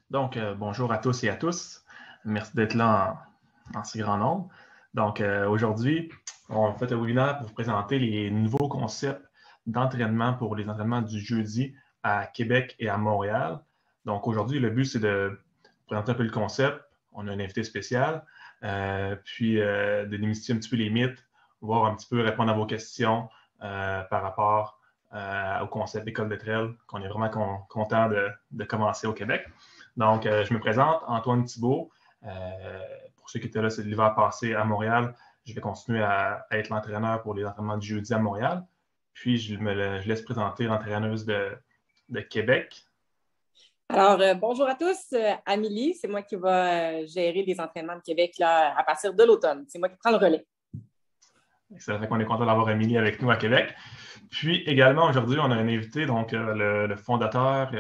Donc, bonjour à tous et à tous. Merci d'être là en si grand nombre. Donc, aujourd'hui, on fait un webinaire pour vous présenter les nouveaux concepts d'entraînement pour les entraînements du jeudi à Québec et à Montréal. Donc, aujourd'hui, le but, c'est de présenter un peu le concept. On a un invité spécial, puis de démystifier un petit peu les mythes, voir un petit peu répondre à vos questions par rapport au concept d'école de trail, qu'on est vraiment content de commencer au Québec. Donc, je me présente, Antoine Thibault. Pour ceux qui étaient là, c'est l'hiver passé à Montréal. Je vais continuer à être l'entraîneur pour les entraînements du jeudi à Montréal. Puis, je laisse présenter l'entraîneuse de Québec. Alors, bonjour à tous. Amélie, c'est moi qui va gérer les entraînements de Québec là, à partir de l'automne. C'est moi qui prends le relais. Ça fait qu'on est content d'avoir Amélie avec nous à Québec. Puis également, aujourd'hui, on a un invité, donc le fondateur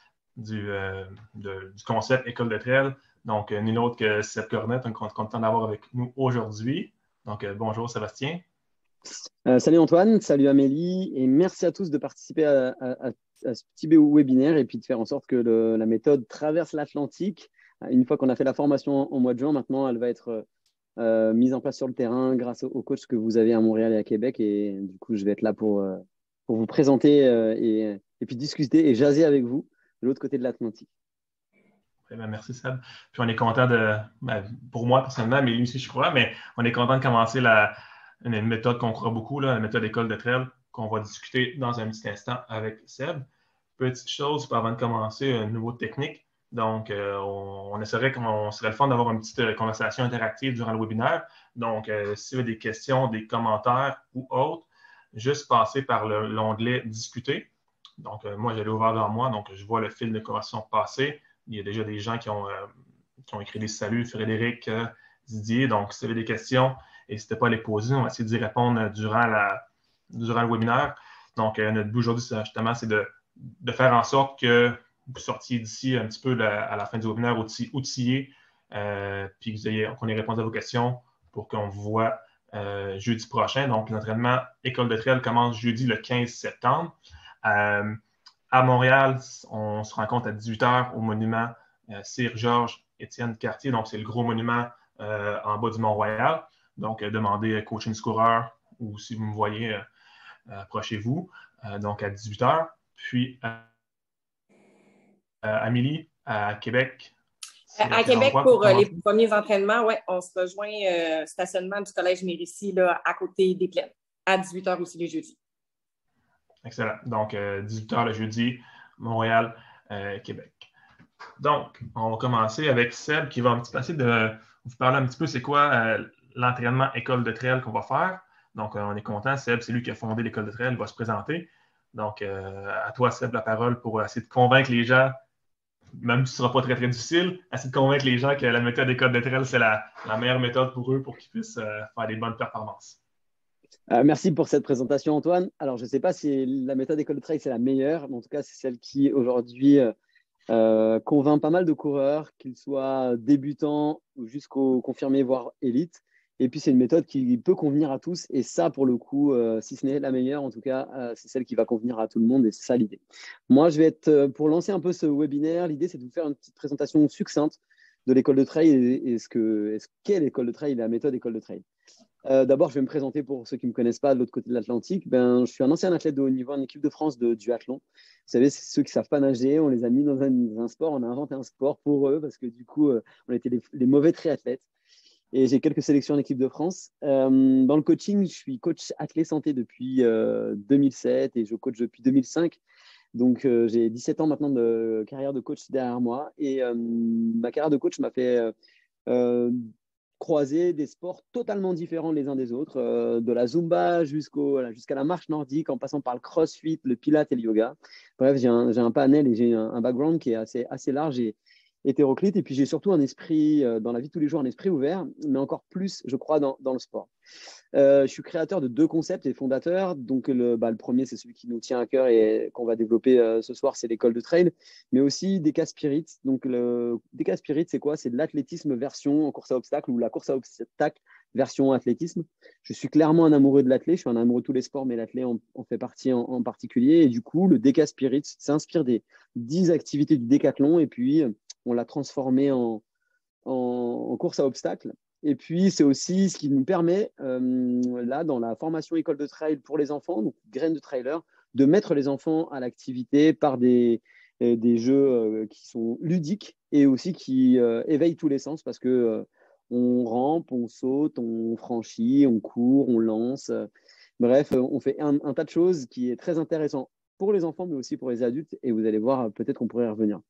du concept École de trail. Donc, nul autre que Seb Cornette, on est content d'avoir avec nous aujourd'hui. Donc, bonjour Sébastien. Salut Antoine, salut Amélie, et merci à tous de participer à ce petit webinaire et puis de faire en sorte que la méthode traverse l'Atlantique. Une fois qu'on a fait la formation au mois de juin, maintenant elle va être mise en place sur le terrain grâce aux coachs que vous avez à Montréal et à Québec. Et du coup, je vais être là pour vous présenter et puis discuter et jaser avec vous de l'autre côté de l'Atlantique. Merci Seb. Puis on est content pour moi personnellement, mais lui aussi je crois, mais on est content de commencer une méthode qu'on croit beaucoup, la méthode école de trail, qu'on va discuter dans un petit instant avec Seb. Petite chose avant de commencer, un nouveau technique. Donc, on essaierait qu'on serait le fun d'avoir une petite conversation interactive durant le webinaire. Donc, si vous avez des questions, des commentaires ou autres, juste passer par l'onglet Discuter. Donc, moi, j'allais ouvert devant moi, donc je vois le fil de conversation passer. Il y a déjà des gens qui ont écrit des saluts, Frédéric, Didier. Donc, si vous avez des questions, n'hésitez pas à les poser. On va essayer d'y répondre durant le webinaire. Donc, notre but aujourd'hui, justement, c'est de faire en sorte que vous sortiez d'ici un petit peu à la fin du webinaire outillé, puis qu'on ait répondu à vos questions pour qu'on vous voit jeudi prochain. Donc, l'entraînement École de trail commence jeudi le 15 septembre. À Montréal, on se rencontre à 18h au monument Sir Georges Étienne Cartier. Donc, c'est le gros monument en bas du Mont-Royal. Donc, demandez coaching coureur ou si vous me voyez, approchez-vous. Donc, à 18h. Puis, Amélie, à Québec. À Québec, pour les premiers entraînements, ouais, on se rejoint stationnement du Collège Mérissi là, à côté des Plaines, à 18h aussi les jeudis. Excellent. Donc, 18h le jeudi, Montréal, Québec. Donc, on va commencer avec Seb qui va un petit peu essayer de vous parler un petit peu c'est quoi l'entraînement école de trail qu'on va faire. Donc, on est content. Seb, c'est lui qui a fondé l'école de trail. Il va se présenter. Donc, à toi, Seb, la parole pour essayer de convaincre les gens, même si ce ne sera pas très, très difficile, essayer de convaincre les gens que la méthode école de trail, c'est la meilleure méthode pour eux pour qu'ils puissent faire des bonnes performances. Merci pour cette présentation, Antoine. Alors, je ne sais pas si la méthode école de trail, c'est la meilleure, mais en tout cas, c'est celle qui, aujourd'hui, convainc pas mal de coureurs, qu'ils soient débutants ou jusqu'au confirmé, voire élite. Et puis, c'est une méthode qui peut convenir à tous. Et ça, pour le coup, si ce n'est la meilleure, en tout cas, c'est celle qui va convenir à tout le monde. Et c'est ça l'idée. Moi, je vais être, pour lancer un peu ce webinaire, l'idée, c'est de vous faire une petite présentation succincte de l'école de trail et ce qu'est l'école de trail et la méthode école de trail. D'abord, je vais me présenter pour ceux qui ne me connaissent pas de l'autre côté de l'Atlantique. Je suis un ancien athlète de haut niveau en équipe de France de duathlon. Vous savez, c'est ceux qui ne savent pas nager, on les a mis dans un sport, on a inventé un sport pour eux parce que du coup, on était les mauvais triathlètes. Et j'ai quelques sélections en équipe de France. Dans le coaching, je suis coach athlète santé depuis 2007 et je coach depuis 2005. Donc, j'ai 17 ans maintenant de carrière de coach derrière moi. Et ma carrière de coach m'a fait croiser des sports totalement différents les uns des autres, de la Zumba jusqu'à la marche nordique, en passant par le crossfit, le pilates et le yoga. Bref, j'ai un panel et j'ai un background qui est assez large et hétéroclite. Et puis, j'ai surtout un esprit, dans la vie de tous les jours, un esprit ouvert, mais encore plus, je crois, dans le sport. Je suis créateur de 2 concepts et fondateur. Donc, le premier, c'est celui qui nous tient à cœur et qu'on va développer ce soir, c'est l'école de trail, mais aussi DK Spirit. Donc, DK Spirit, c'est quoi? C'est de l'athlétisme version en course à obstacles ou la course à obstacles version athlétisme. Je suis clairement un amoureux de l'athlé, je suis un amoureux de tous les sports, mais l'athlé en fait partie en particulier. Et du coup, le Déca Spirit s'inspire des 10 activités du décathlon et puis on l'a transformé en course à obstacles. Et puis, c'est aussi ce qui nous permet, là, dans la formation école de trail pour les enfants, donc graines de trailer, de mettre les enfants à l'activité par des jeux qui sont ludiques et aussi qui éveillent tous les sens parce que on rampe, on saute, on franchit, on court, on lance. Bref, on fait un tas de choses qui est très intéressant pour les enfants, mais aussi pour les adultes. Et vous allez voir, peut-être qu'on pourrait y revenir.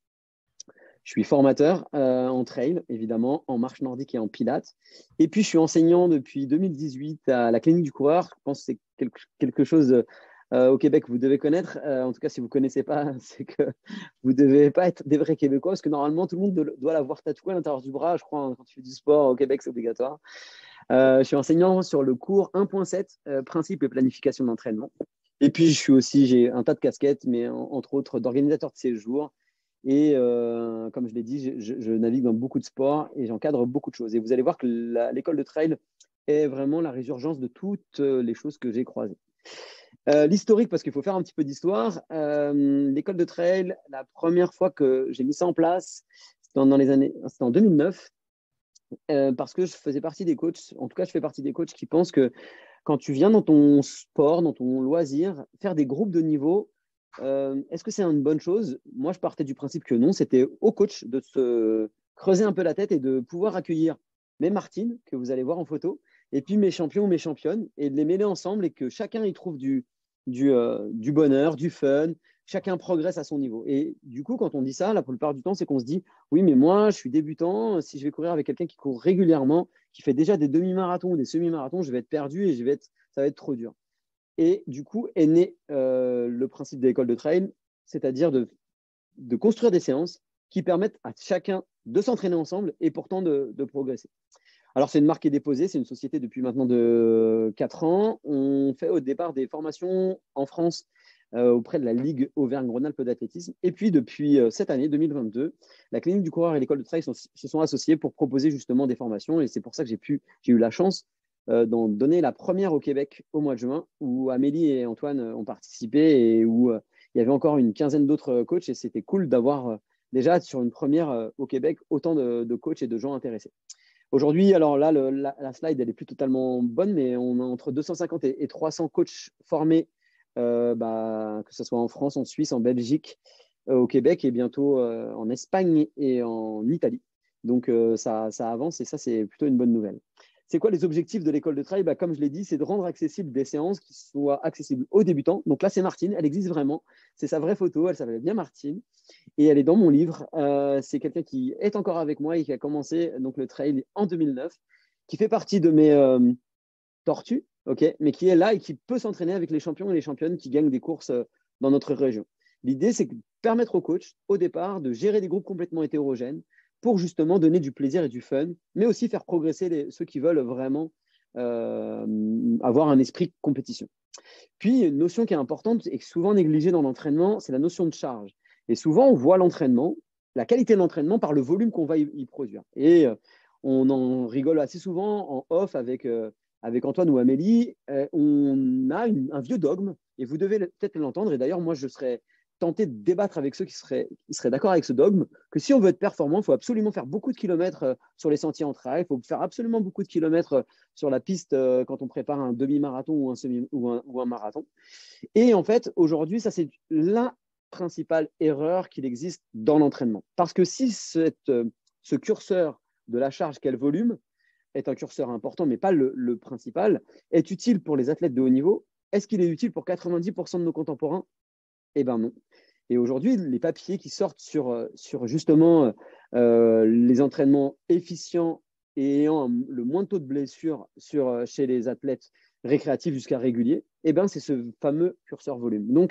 Je suis formateur en trail, évidemment, en marche nordique et en pilates. Et puis, je suis enseignant depuis 2018 à la Clinique du Coureur. Je pense que c'est quelque chose au Québec que vous devez connaître. En tout cas, si vous ne connaissez pas, c'est que vous ne devez pas être des vrais Québécois parce que normalement, tout le monde doit l'avoir tatoué à l'intérieur du bras. Je crois, hein, quand tu fais du sport au Québec, c'est obligatoire. Je suis enseignant sur le cours 1.7, principe et planification d'entraînement. Et puis, j'ai un tas de casquettes, mais entre autres d'organisateur de séjour. Et comme je l'ai dit, je navigue dans beaucoup de sports et j'encadre beaucoup de choses. Et vous allez voir que l'école de trail est vraiment la résurgence de toutes les choses que j'ai croisées. L'historique, parce qu'il faut faire un petit peu d'histoire. L'école de trail, la première fois que j'ai mis ça en place, c'était en 2009, parce que je faisais partie des coachs, en tout cas je fais partie des coachs qui pensent que quand tu viens dans ton sport, dans ton loisir, faire des groupes de niveau, est-ce que c'est une bonne chose? Moi, je partais du principe que non, c'était au coach de se creuser un peu la tête et de pouvoir accueillir mes Martines, que vous allez voir en photo, et puis mes champions ou mes championnes, et de les mêler ensemble et que chacun y trouve du bonheur, du fun, chacun progresse à son niveau. Et du coup, quand on dit ça, la plupart du temps, c'est qu'on se dit, oui, mais moi, je suis débutant, si je vais courir avec quelqu'un qui court régulièrement, qui fait déjà des demi-marathons ou des semi-marathons, je vais être perdu et ça va être trop dur. Et du coup est né le principe de l'école de trail, c'est-à-dire de construire des séances qui permettent à chacun de s'entraîner ensemble et pourtant de progresser. Alors, c'est une marque qui est déposée, c'est une société depuis maintenant de 4 ans. On fait au départ des formations en France auprès de la Ligue Auvergne-Rhône-Alpes d'athlétisme. Et puis, depuis cette année, 2022, la Clinique du Coureur et l'école de trail se sont associés pour proposer justement des formations. Et c'est pour ça que j'ai eu la chance d'en donner la première au Québec au mois de juin, où Amélie et Antoine ont participé et où il y avait encore une quinzaine d'autres coachs. Et c'était cool d'avoir déjà sur une première au Québec autant de coachs et de gens intéressés. Aujourd'hui, alors là, la slide, elle n'est plus totalement bonne, mais on a entre 250 et 300 coachs formés, que ce soit en France, en Suisse, en Belgique, au Québec et bientôt en Espagne et en Italie. Donc, ça avance et ça, c'est plutôt une bonne nouvelle. C'est quoi les objectifs de l'école de trail? Comme je l'ai dit, c'est de rendre accessibles des séances qui soient accessibles aux débutants. Donc là, c'est Martine, elle existe vraiment. C'est sa vraie photo, elle s'appelle bien Martine. Et elle est dans mon livre. C'est quelqu'un qui est encore avec moi et qui a commencé donc, le trail en 2009, qui fait partie de mes tortues, mais qui est là et qui peut s'entraîner avec les champions et les championnes qui gagnent des courses dans notre région. L'idée, c'est de permettre aux coachs, au départ, de gérer des groupes complètement hétérogènes pour justement donner du plaisir et du fun, mais aussi faire progresser ceux qui veulent vraiment avoir un esprit de compétition. Puis, une notion qui est importante et souvent négligée dans l'entraînement, c'est la notion de charge. Et souvent, on voit l'entraînement, la qualité de l'entraînement par le volume qu'on va y produire. Et on en rigole assez souvent en off avec Antoine ou Amélie. On a un vieux dogme, et vous devez peut-être l'entendre. Et d'ailleurs, moi, je serais tenté de débattre avec ceux qui seraient d'accord avec ce dogme, que si on veut être performant, il faut absolument faire beaucoup de kilomètres sur les sentiers en trail, il faut faire absolument beaucoup de kilomètres sur la piste quand on prépare un demi-marathon ou un marathon. Et en fait, aujourd'hui, ça, c'est la principale erreur qu'il existe dans l'entraînement. Parce que si ce curseur de la charge, quel volume, est un curseur important, mais pas le principal, est utile pour les athlètes de haut niveau, est-ce qu'il est utile pour 90% de nos contemporains? Eh bien non. Et aujourd'hui, les papiers qui sortent sur justement les entraînements efficients et ayant le moins de taux de blessure chez les athlètes récréatifs jusqu'à réguliers, eh ben, c'est ce fameux curseur volume. Donc,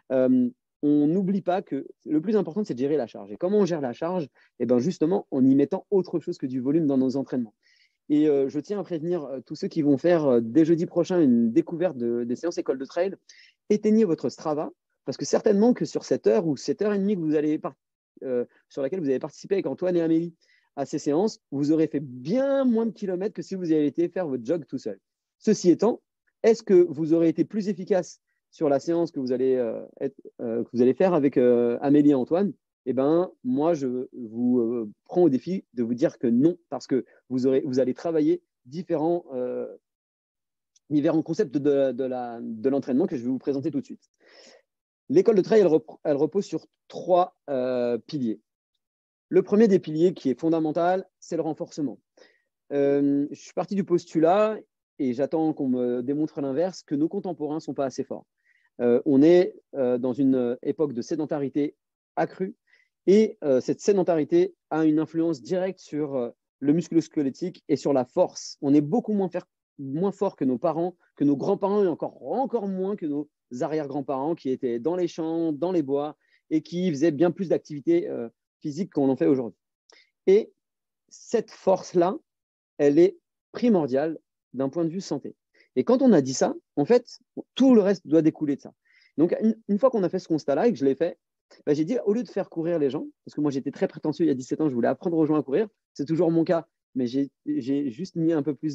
on n'oublie pas que le plus important, c'est de gérer la charge. Et comment on gère la charge? Eh ben, justement, en y mettant autre chose que du volume dans nos entraînements. Et je tiens à prévenir tous ceux qui vont faire dès jeudi prochain une découverte des séances école de trail. Éteignez votre Strava, parce que certainement que sur cette heure ou cette heure et demie que sur laquelle vous avez participé avec Antoine et Amélie, à ces séances, vous aurez fait bien moins de kilomètres que si vous avez été faire votre jog tout seul. Ceci étant, est-ce que vous aurez été plus efficace sur la séance que vous allez faire avec Amélie et Antoine? Eh bien, moi, je vous prends au défi de vous dire que non, parce que vous allez travailler différents concepts de l'entraînement que je vais vous présenter tout de suite. L'école de trail, elle repose sur 3 piliers. Le premier des piliers qui est fondamental, c'est le renforcement. Je suis parti du postulat, et j'attends qu'on me démontre l'inverse, que nos contemporains ne sont pas assez forts. On est dans une époque de sédentarité accrue, et cette sédentarité a une influence directe sur le musculo-squelettique et sur la force. On est beaucoup moins fort que nos parents, que nos grands-parents, et encore moins que nos arrière-grands-parents qui étaient dans les champs, dans les bois, et qui faisaient bien plus d'activités physiques qu'on en fait aujourd'hui. Et cette force-là, elle est primordiale d'un point de vue santé. Et quand on a dit ça, en fait, tout le reste doit découler de ça. Donc, une fois qu'on a fait ce constat-là et que je l'ai fait, j'ai dit, au lieu de faire courir les gens, parce que moi, j'étais très prétentieux il y a 17 ans, je voulais apprendre aux gens à courir, c'est toujours mon cas, mais j'ai juste mis un peu plus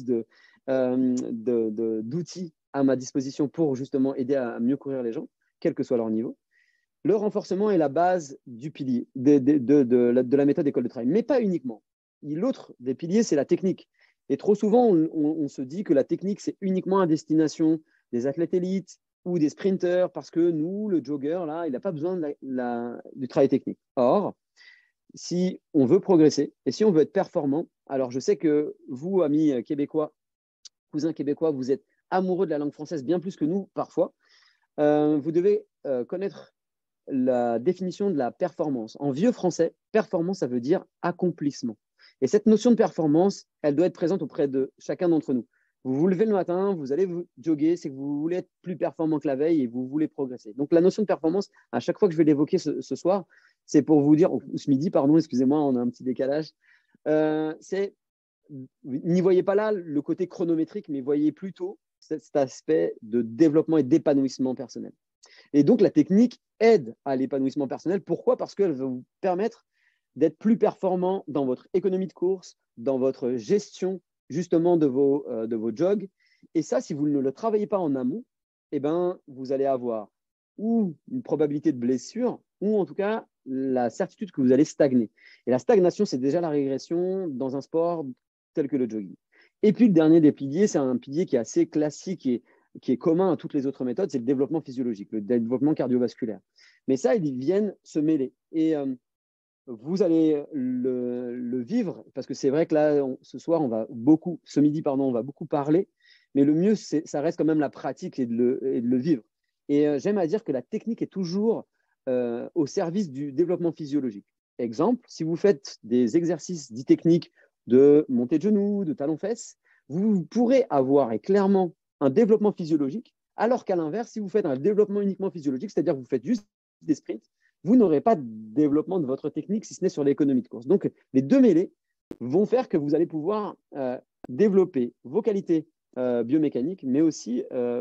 d'outils à ma disposition pour justement aider à mieux courir les gens, quel que soit leur niveau. Le renforcement est la base du pilier, de la méthode école de trail, mais pas uniquement. L'autre des piliers, c'est la technique. Et trop souvent, on se dit que la technique, c'est uniquement à destination des athlètes élites ou des sprinteurs, parce que nous, le jogger, là, il n'a pas besoin du travail technique. Or, si on veut progresser et si on veut être performant, alors je sais que vous, amis québécois, cousins québécois, vous êtes amoureux de la langue française bien plus que nous, parfois. Vous devez connaître la définition de la performance. En vieux français, performance, ça veut dire accomplissement. Et cette notion de performance, elle doit être présente auprès de chacun d'entre nous. Vous vous levez le matin, vous allez vous jogger, c'est que vous voulez être plus performant que la veille et vous voulez progresser. Donc, la notion de performance, à chaque fois que je vais l'évoquer ce soir, c'est pour vous dire, ou ce midi, pardon, excusez-moi, on a un petit décalage, n'y voyez pas là le côté chronométrique, mais voyez plutôt cet aspect de développement et d'épanouissement personnel. Et donc, la technique aide à l'épanouissement personnel. Pourquoi? Parce qu'elle va vous permettre d'être plus performant dans votre économie de course, dans votre gestion justement de vos jogs. Et ça, si vous ne le travaillez pas en amont, eh ben, vous allez avoir ou une probabilité de blessure, ou en tout cas la certitude que vous allez stagner. Et la stagnation, c'est déjà la régression dans un sport tel que le jogging. Et puis, le dernier des piliers, c'est un pilier qui est assez classique et qui est commun à toutes les autres méthodes, c'est le développement physiologique, le développement cardiovasculaire. Mais ça, ils viennent se mêler. Et vous allez le vivre, parce que c'est vrai que là, ce midi, on va beaucoup parler, mais le mieux, ça reste quand même la pratique et de le vivre. Et j'aime à dire que la technique est toujours au service du développement physiologique. Exemple, si vous faites des exercices dits techniques de montée de genoux, de talons-fesses, vous pourrez avoir et clairement un développement physiologique, alors qu'à l'inverse, si vous faites un développement uniquement physiologique, c'est-à-dire que vous faites juste des sprints, vous n'aurez pas de développement de votre technique si ce n'est sur l'économie de course. Donc, les deux mêlés vont faire que vous allez pouvoir développer vos qualités biomécaniques, mais aussi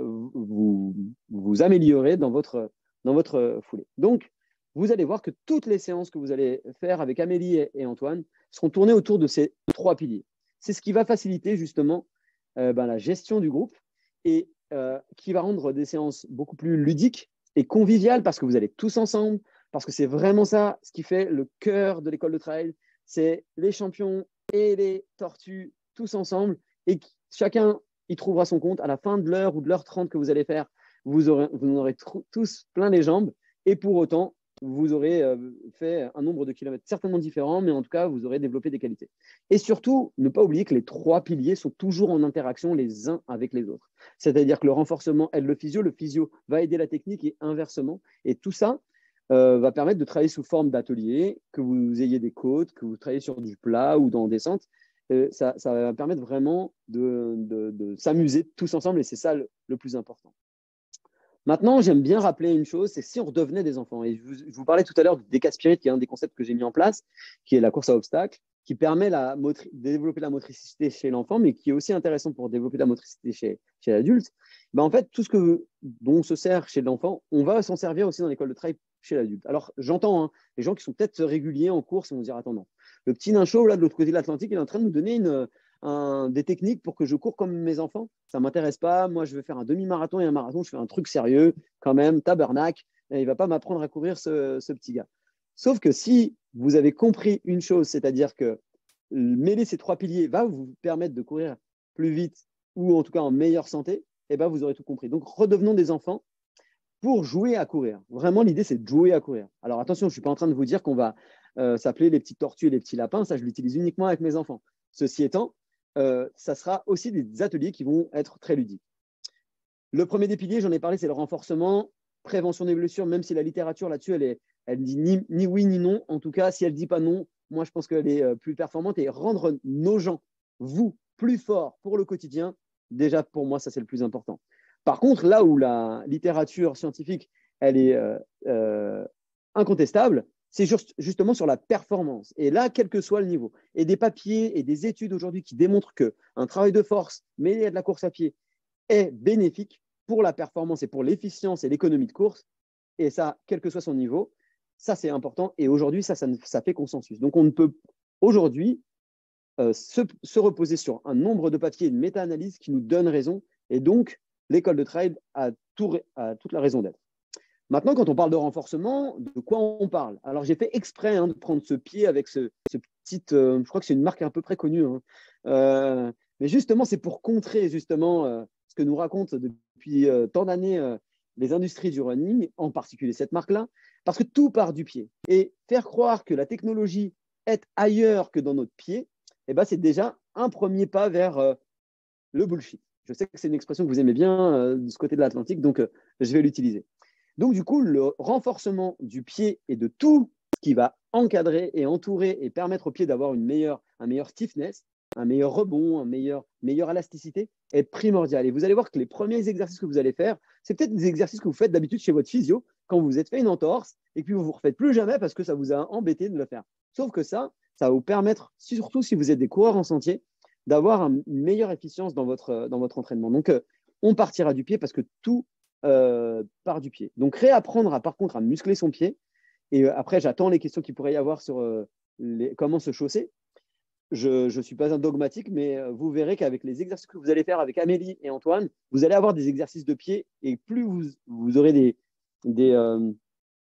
vous améliorer dans votre foulée. Donc, vous allez voir que toutes les séances que vous allez faire avec Amélie et Antoine seront tournées autour de ces 3 piliers. C'est ce qui va faciliter justement la gestion du groupe et qui va rendre des séances beaucoup plus ludiques et conviviales parce que vous allez tous ensemble, parce que c'est vraiment ça ce qui fait le cœur de l'école de trail. C'est les champions et les tortues tous ensemble et chacun y trouvera son compte à la fin de l'heure ou de l'heure 30 que vous allez faire. Vous en aurez tous plein les jambes et pour autant, vous aurez fait un nombre de kilomètres certainement différent, mais en tout cas, vous aurez développé des qualités. Et surtout, ne pas oublier que les 3 piliers sont toujours en interaction les uns avec les autres. C'est-à-dire que le renforcement aide le physio va aider la technique et inversement. Et tout ça va permettre de travailler sous forme d'atelier, que vous ayez des côtes, que vous travaillez sur du plat ou dans descente. Ça va permettre vraiment de s'amuser tous ensemble et c'est ça le plus important. Maintenant, j'aime bien rappeler une chose, c'est si on redevenait des enfants. Et je vous parlais tout à l'heure du Deca Spirit, qui est un des concepts que j'ai mis en place, qui est la course à obstacles, qui permet de développer la motricité chez l'enfant, mais qui est aussi intéressant pour développer la motricité chez l'adulte. En fait, tout ce dont on se sert chez l'enfant, on va s'en servir aussi dans l'école de trail chez l'adulte. Alors, j'entends les gens qui sont peut-être réguliers en course vont se dire, attends, non, le petit nain chauve là, de l'autre côté de l'Atlantique, il est en train de nous donner des techniques pour que je cours comme mes enfants. Ça ne m'intéresse pas. Moi, je veux faire un demi-marathon et un marathon. Je fais un truc sérieux quand même, tabernacle. Et il ne va pas m'apprendre à courir ce petit gars. Sauf que si vous avez compris une chose, c'est-à-dire que mêler ces 3 piliers va vous permettre de courir plus vite ou en tout cas en meilleure santé, eh ben, vous aurez tout compris. Donc, redevenons des enfants pour jouer à courir. Vraiment, l'idée, c'est de jouer à courir. Alors, attention, je ne suis pas en train de vous dire qu'on va s'appeler les petites tortues et les petits lapins. Ça, je l'utilise uniquement avec mes enfants. Ceci étant, ça sera aussi des ateliers qui vont être très ludiques. Le premier des piliers, j'en ai parlé, c'est le renforcement, prévention des blessures, même si la littérature là-dessus, elle dit ni oui ni non. En tout cas, si elle ne dit pas non, moi, je pense qu'elle est plus performante. Et rendre nos gens, vous, plus forts pour le quotidien, déjà, pour moi, ça, c'est le plus important. Par contre, là où la littérature scientifique, elle est incontestable, c'est justement sur la performance. Et là, quel que soit le niveau. Et des papiers et des études aujourd'hui qui démontrent qu'un travail de force mêlé à de la course à pied est bénéfique pour la performance et pour l'efficience et l'économie de course. Et ça, quel que soit son niveau, ça, c'est important. Et aujourd'hui, ça fait consensus. Donc, on ne peut aujourd'hui se reposer sur un nombre de papiers et une méta-analyse qui nous donne raison. Et donc, l'école de trail a toute la raison d'être. Maintenant, quand on parle de renforcement, de quoi on parle? Alors, j'ai fait exprès de prendre ce pied avec ce petit, je crois que c'est une marque un peu très connue. Mais justement, c'est pour contrer justement ce que nous racontent depuis tant d'années les industries du running, en particulier cette marque-là, parce que tout part du pied. Et faire croire que la technologie est ailleurs que dans notre pied, eh ben, c'est déjà un premier pas vers le bullshit. Je sais que c'est une expression que vous aimez bien de ce côté de l'Atlantique, donc je vais l'utiliser. Donc, du coup, le renforcement du pied et de tout ce qui va encadrer et entourer et permettre au pied d'avoir un meilleur stiffness, un meilleur rebond, meilleure élasticité est primordial. Et vous allez voir que les premiers exercices que vous allez faire, c'est peut-être des exercices que vous faites d'habitude chez votre physio quand vous vous êtes fait une entorse et puis vous ne vous refaites plus jamais parce que ça vous a embêté de le faire. Sauf que ça va vous permettre, surtout si vous êtes des coureurs en sentier, d'avoir une meilleure efficience dans votre entraînement. Donc, on partira du pied parce que tout part du pied. Donc, réapprendre par contre à muscler son pied. Et après, j'attends les questions qu'il pourrait y avoir sur comment se chausser. Je ne suis pas un dogmatique, mais vous verrez qu'avec les exercices que vous allez faire avec Amélie et Antoine, vous allez avoir des exercices de pied et plus vous aurez des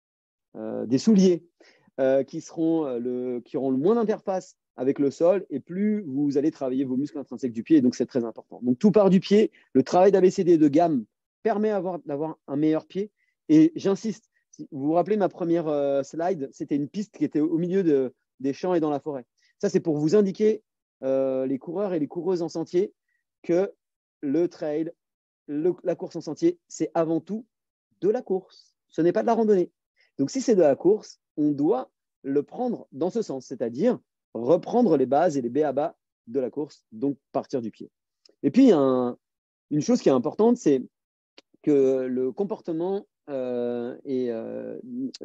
souliers qui auront le moins d'interface avec le sol et plus vous allez travailler vos muscles intrinsèques du pied. Et donc, c'est très important. Donc, tout part du pied. Le travail d'ABCD de gamme permet d'avoir un meilleur pied. Et j'insiste, si vous vous rappelez ma première slide, c'était une piste qui était au milieu des champs et dans la forêt. Ça, c'est pour vous indiquer, les coureurs et les coureuses en sentier, que le trail, la course en sentier, c'est avant tout de la course. Ce n'est pas de la randonnée. Donc, si c'est de la course, on doit le prendre dans ce sens, c'est-à-dire reprendre les bases et les b.a.-ba de la course, donc partir du pied. Et puis, une chose qui est importante, c'est que le comportement de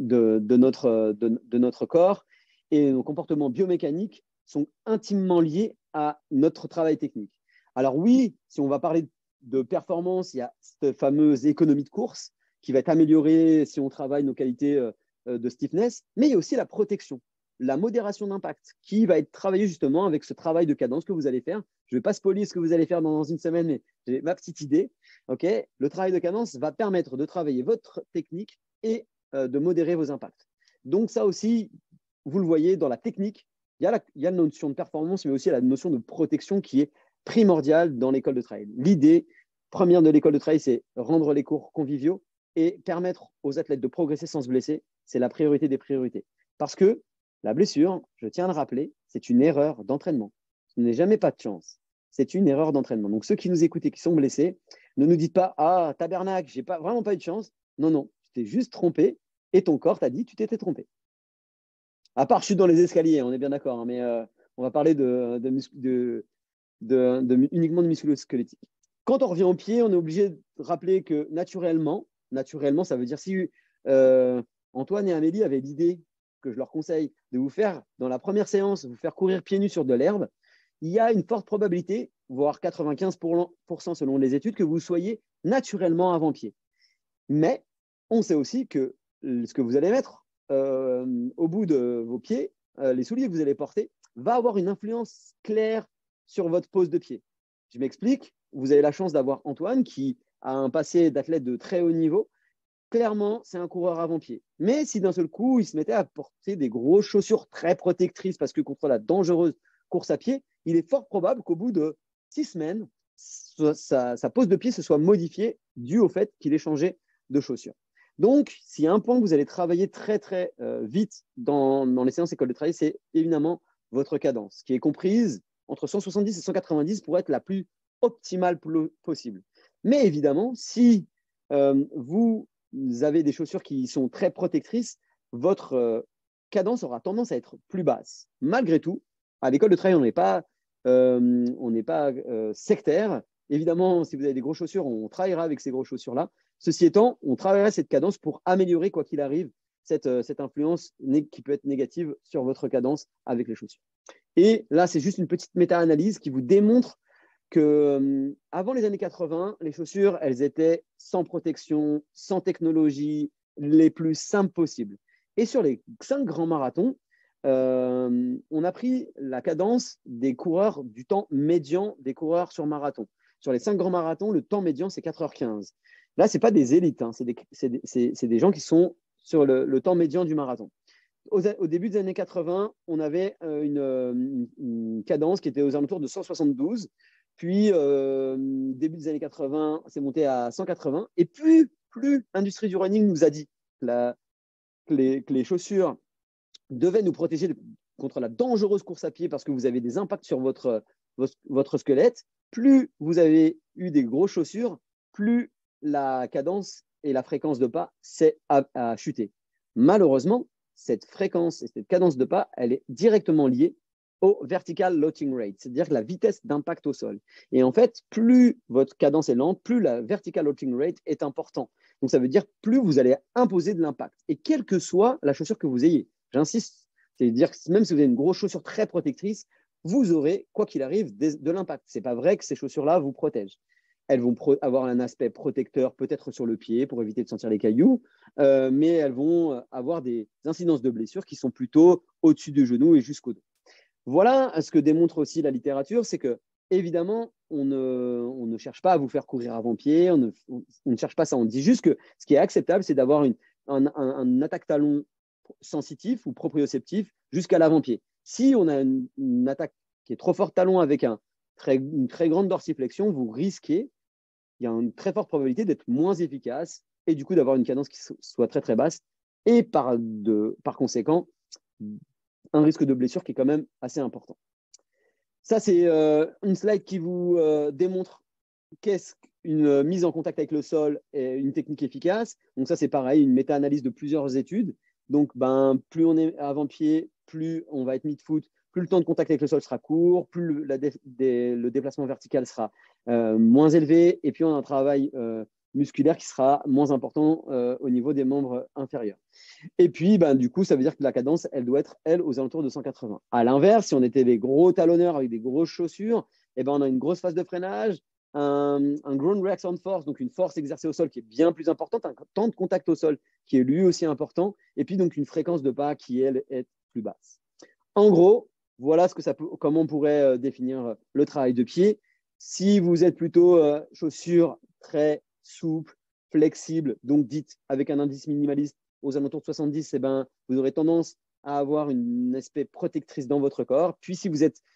notre corps et nos comportements biomécaniques sont intimement liés à notre travail technique. Alors oui, si on va parler de performance, il y a cette fameuse économie de course qui va être améliorée si on travaille nos qualités de stiffness, mais il y a aussi la protection, la modération d'impact qui va être travaillée justement avec ce travail de cadence que vous allez faire. Je ne vais pas spoiler ce que vous allez faire dans une semaine, mais j'ai ma petite idée. Okay, le travail de cadence va permettre de travailler votre technique et de modérer vos impacts. Donc ça aussi, vous le voyez, dans la technique, il y a la notion de performance, mais aussi la notion de protection qui est primordiale dans l'école de trail. L'idée première de l'école de trail, c'est rendre les cours conviviaux et permettre aux athlètes de progresser sans se blesser. C'est la priorité des priorités. Parce que la blessure, je tiens à le rappeler, c'est une erreur d'entraînement. Ce n'est jamais pas de chance. C'est une erreur d'entraînement. Donc, ceux qui nous écoutent et qui sont blessés, ne nous dites pas « Ah, tabernacle, j'ai vraiment pas eu de chance. » Non, non, tu t'es juste trompé et ton corps t'a dit « Tu t'étais trompé. » À part chute dans les escaliers, on est bien d'accord, hein, mais on va parler uniquement de musculo-squelettique. Quand on revient au pied, on est obligé de rappeler que naturellement, ça veut dire si Antoine et Amélie avaient l'idée que je leur conseille de vous faire, dans la première séance, vous faire courir pieds nus sur de l'herbe, il y a une forte probabilité, voire 95% selon les études, que vous soyez naturellement avant-pied. Mais on sait aussi que ce que vous allez mettre au bout de vos pieds, les souliers que vous allez porter, va avoir une influence claire sur votre pose de pied. Je m'explique. Vous avez la chance d'avoir Antoine qui a un passé d'athlète de très haut niveau. Clairement, c'est un coureur avant-pied. Mais si d'un seul coup, il se mettait à porter des grosses chaussures très protectrices parce que contre la dangereuse course à pied, il est fort probable qu'au bout de 6 semaines, sa pose de pied se soit modifiée dû au fait qu'il ait changé de chaussures. Donc, s'il y a un point que vous allez travailler très, très vite dans les séances école de travail, c'est évidemment votre cadence, qui est comprise entre 170 et 190 pour être la plus optimale possible. Mais évidemment, si vous avez des chaussures qui sont très protectrices, votre cadence aura tendance à être plus basse. Malgré tout, à l'école de travail, on n'est pas sectaire. Évidemment, si vous avez des grosses chaussures, on travaillera avec ces grosses chaussures-là. Ceci étant, on travaillera cette cadence pour améliorer, quoi qu'il arrive, cette influence qui peut être négative sur votre cadence avec les chaussures. Et là, c'est juste une petite méta-analyse qui vous démontre que avant les années 80, les chaussures, elles étaient sans protection, sans technologie, les plus simples possibles. Et sur les 5 grands marathons, on a pris la cadence des coureurs du temps médian des coureurs sur marathon. Sur les 5 grands marathons, le temps médian, c'est 4h15. Là, ce n'est pas des élites, hein, c'est des gens qui sont sur le temps médian du marathon. Au début des années 80, on avait une cadence qui était aux alentours de 172. Puis, début des années 80, c'est monté à 180. Et plus l'industrie du running nous a dit que les chaussures devaient nous protéger contre la dangereuse course à pied parce que vous avez des impacts sur votre squelette, plus vous avez eu des grosses chaussures, plus la cadence et la fréquence de pas a chuté. Malheureusement, cette fréquence et cette cadence de pas, elle est directement liée au vertical loading rate, c'est-à-dire la vitesse d'impact au sol. Et en fait, plus votre cadence est lente, plus la vertical loading rate est important. Donc, ça veut dire plus vous allez imposer de l'impact. Et quelle que soit la chaussure que vous ayez, j'insiste, c'est-à-dire que même si vous avez une grosse chaussure très protectrice, vous aurez, quoi qu'il arrive, de l'impact. Ce n'est pas vrai que ces chaussures-là vous protègent. Elles vont avoir un aspect protecteur peut-être sur le pied pour éviter de sentir les cailloux, mais elles vont avoir des incidences de blessures qui sont plutôt au-dessus du genou et jusqu'au dos. Voilà ce que démontre aussi la littérature, c'est que évidemment, on ne cherche pas à vous faire courir avant-pied, on ne cherche pas ça. On dit juste que ce qui est acceptable, c'est d'avoir un attaque talon sensitif ou proprioceptif jusqu'à l'avant-pied. Si on a une attaque qui est trop forte talon avec une très grande dorsiflexion, vous risquez, il y a une très forte probabilité d'être moins efficace et du coup d'avoir une cadence qui soit très très basse et par conséquent, un risque de blessure qui est quand même assez important. Ça, c'est une slide qui vous démontre qu'est-ce qu'une mise en contact avec le sol et une technique efficace. Donc ça, c'est pareil, une méta-analyse de plusieurs études. Donc, plus on est avant-pied, plus on va être mid-foot, plus le temps de contact avec le sol sera court, plus le déplacement vertical sera moins élevé, et puis on a un travail musculaire qui sera moins important au niveau des membres inférieurs. Et puis, du coup, ça veut dire que la cadence, elle doit être, elle, aux alentours de 180. À l'inverse, si on était des gros talonneurs avec des grosses chaussures, on a une grosse phase de freinage, un ground reaction force, donc une force exercée au sol qui est bien plus importante, un temps de contact au sol qui est lui aussi important, et puis donc une fréquence de pas qui, elle, est plus basse. En gros, voilà comment on pourrait définir le travail de pied. Si vous êtes plutôt chaussures très souples, flexibles, donc dites avec un indice minimaliste aux alentours de 70, vous aurez tendance à avoir une aspect protectrice dans votre corps. Puis si vous êtes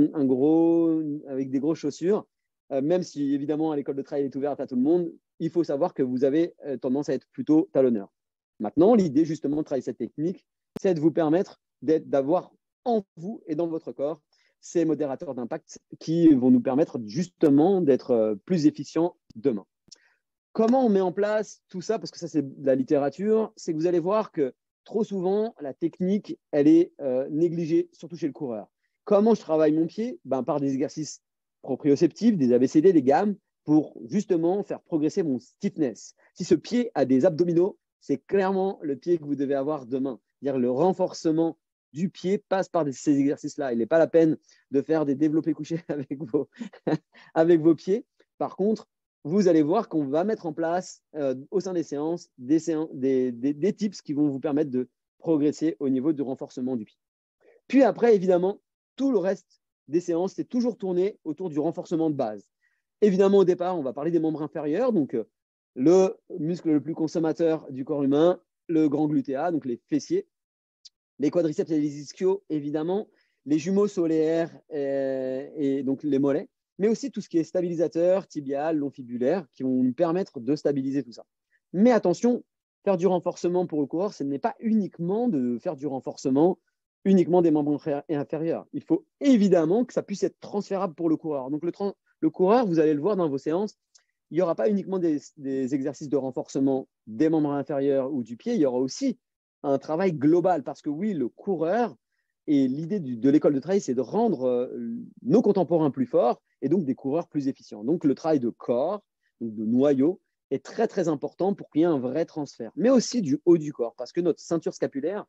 avec des grosses chaussures, même si évidemment l'école de trail est ouverte à tout le monde, il faut savoir que vous avez tendance à être plutôt talonneur. Maintenant, l'idée justement de travailler cette technique, c'est de vous permettre d'avoir en vous et dans votre corps ces modérateurs d'impact qui vont nous permettre justement d'être plus efficients demain. Comment on met en place tout ça? Parce que ça, c'est de la littérature. C'est que vous allez voir que trop souvent, la technique, elle est négligée, surtout chez le coureur. Comment je travaille mon pied? Par des exercices proprioceptifs, des ABCD, des gammes, pour justement faire progresser mon stiffness. Si ce pied a des abdominaux, c'est clairement le pied que vous devez avoir demain. C'est-à-dire le renforcement du pied passe par ces exercices-là. Il n'est pas la peine de faire des développés couchés avec vos pieds. Par contre, vous allez voir qu'on va mettre en place au sein des séances des tips qui vont vous permettre de progresser au niveau du renforcement du pied. Puis après, évidemment, tout le reste des séances, c'est toujours tourné autour du renforcement de base. Évidemment, au départ, on va parler des membres inférieurs, donc le muscle le plus consommateur du corps humain, le grand glutéat, donc les fessiers, les quadriceps et les ischios, évidemment, les jumeaux solaires et donc les mollets, mais aussi tout ce qui est stabilisateur, tibial, long fibulaire, qui vont nous permettre de stabiliser tout ça. Mais attention, faire du renforcement pour le coureur, ce n'est pas uniquement de faire du renforcement uniquement des membres inférieurs. Il faut évidemment que ça puisse être transférable pour le coureur. Donc le coureur, vous allez le voir dans vos séances, il n'y aura pas uniquement des exercices de renforcement des membres inférieurs ou du pied, il y aura aussi un travail global. Parce que oui, le coureur, et l'idée de l'école de trail, c'est de rendre nos contemporains plus forts et donc des coureurs plus efficients. Donc le travail de corps, donc de noyau, est très très important pour qu'il y ait un vrai transfert. Mais aussi du haut du corps, parce que notre ceinture scapulaire,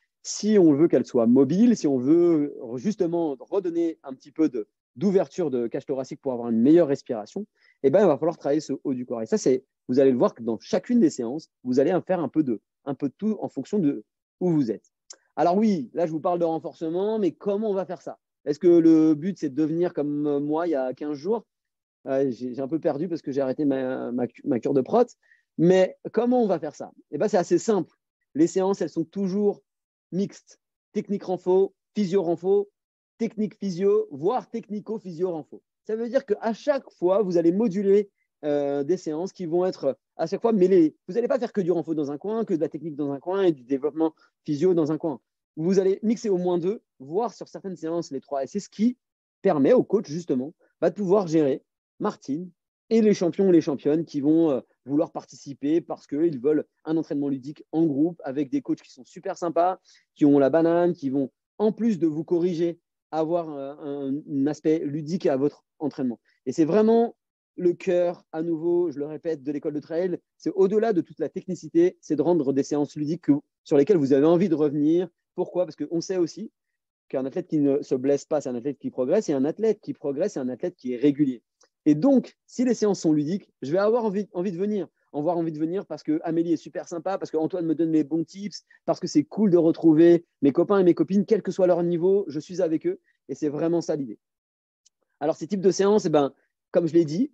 si on veut qu'elle soit mobile, si on veut justement redonner un petit peu d'ouverture de cage thoracique pour avoir une meilleure respiration, eh ben, il va falloir travailler ce haut du corps. Et ça, vous allez le voir que dans chacune des séances, vous allez faire un peu de tout en fonction de où vous êtes. Alors oui, là, je vous parle de renforcement, mais comment on va faire ça? Est-ce que le but, c'est de devenir comme moi il y a 15 jours? J'ai un peu perdu parce que j'ai arrêté ma cure de prot. Mais comment on va faire ça? Eh ben, c'est assez simple. Les séances, elles sont toujours mixtes. Technique renfo, physio renfo, technique physio, voire technico-physio renfo. Ça veut dire qu'à chaque fois, vous allez moduler des séances qui vont être à chaque fois mêlées. Vous n'allez pas faire que du renfo dans un coin, que de la technique dans un coin et du développement physio dans un coin. Vous allez mixer au moins deux, voire sur certaines séances les trois. Et c'est ce qui permet au coach, justement, de pouvoir gérer Martine et les champions ou les championnes qui vont vouloir participer parce qu'ils veulent un entraînement ludique en groupe avec des coachs qui sont super sympas, qui ont la banane, qui vont, en plus de vous corriger, avoir un aspect ludique à votre entraînement. Et c'est vraiment le cœur, à nouveau, je le répète, de l'école de trail. C'est au-delà de toute la technicité, c'est de rendre des séances ludiques sur lesquelles vous avez envie de revenir. Pourquoi? Parce qu'on sait aussi qu'un athlète qui ne se blesse pas, c'est un athlète qui progresse, et un athlète qui progresse, c'est un athlète qui est régulier. Et donc, si les séances sont ludiques, je vais avoir envie de venir. Avoir envie de venir parce que Amélie est super sympa, parce qu'Antoine me donne les bons tips, parce que c'est cool de retrouver mes copains et mes copines, quel que soit leur niveau, je suis avec eux. Et c'est vraiment ça l'idée. Alors, ces types de séances, comme je l'ai dit,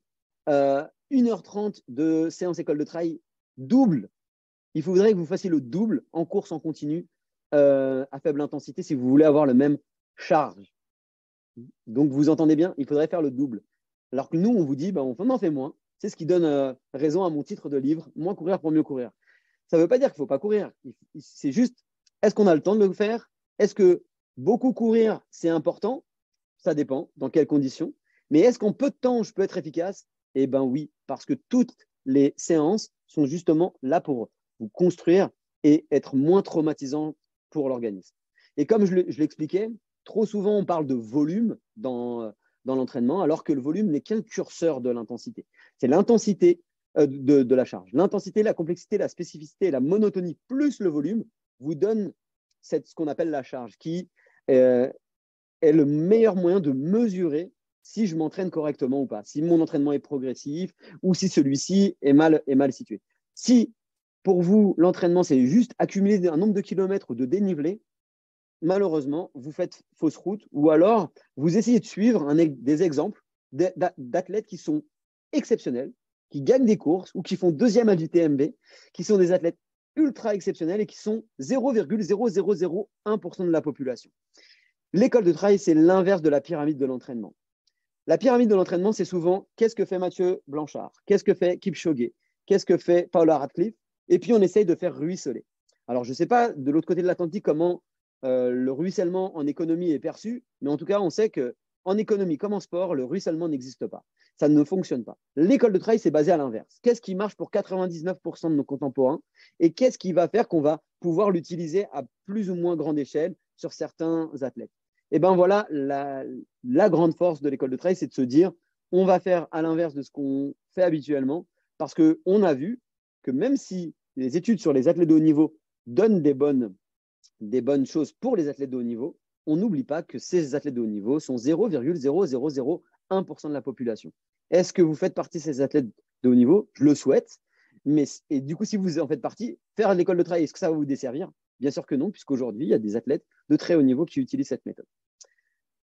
1h30 de séance école de trail double. Il faudrait que vous fassiez le double en course en continu à faible intensité si vous voulez avoir le même charge. Donc, vous entendez bien, il faudrait faire le double. Alors que nous, on vous dit, on en fait moins. C'est ce qui donne raison à mon titre de livre, Moins courir pour mieux courir. Ça ne veut pas dire qu'il ne faut pas courir. C'est juste, est-ce qu'on a le temps de le faire? Est-ce que beaucoup courir, c'est important? Ça dépend, dans quelles conditions. Mais est-ce qu'en peu de temps, je peux être efficace? Eh bien oui, parce que toutes les séances sont justement là pour vous construire et être moins traumatisant pour l'organisme. Et comme je l'expliquais, trop souvent, on parle de volume dans l'entraînement, alors que le volume n'est qu'un curseur de l'intensité. C'est l'intensité de la charge. L'intensité, la complexité, la spécificité, la monotonie, plus le volume, vous donne ce qu'on appelle la charge, qui est le meilleur moyen de mesurer si je m'entraîne correctement ou pas, si mon entraînement est progressif ou si celui-ci est mal situé. Si pour vous, l'entraînement, c'est juste accumuler un nombre de kilomètres ou de dénivelé, malheureusement, vous faites fausse route ou alors vous essayez de suivre des exemples d'athlètes qui sont exceptionnels, qui gagnent des courses ou qui font deuxième à l'UTMB, qui sont des athlètes ultra exceptionnels et qui sont 0,0001% de la population. L'école de trail, c'est l'inverse de la pyramide de l'entraînement. La pyramide de l'entraînement, c'est souvent qu'est-ce que fait Mathieu Blanchard, qu'est-ce que fait Kipchoge, qu'est-ce que fait Paula Radcliffe, et puis on essaye de faire ruisseler. Alors, je ne sais pas de l'autre côté de l'Atlantique comment le ruissellement en économie est perçu, mais en tout cas, on sait qu'en économie comme en sport, le ruissellement n'existe pas. Ça ne fonctionne pas. L'école de trail, c'est basé à l'inverse. Qu'est-ce qui marche pour 99% de nos contemporains et qu'est-ce qui va faire qu'on va pouvoir l'utiliser à plus ou moins grande échelle sur certains athlètes? Et bien voilà, la grande force de l'école de trail, c'est de se dire, on va faire à l'inverse de ce qu'on fait habituellement, parce qu'on a vu que même si les études sur les athlètes de haut niveau donnent des bonnes choses pour les athlètes de haut niveau, on n'oublie pas que ces athlètes de haut niveau sont 0,0001% de la population. Est-ce que vous faites partie de ces athlètes de haut niveau? Je le souhaite. Et du coup, si vous en faites partie, faire l'école de trail, est-ce que ça va vous desservir? Bien sûr que non, puisqu'aujourd'hui, il y a des athlètes de très haut niveau qui utilisent cette méthode.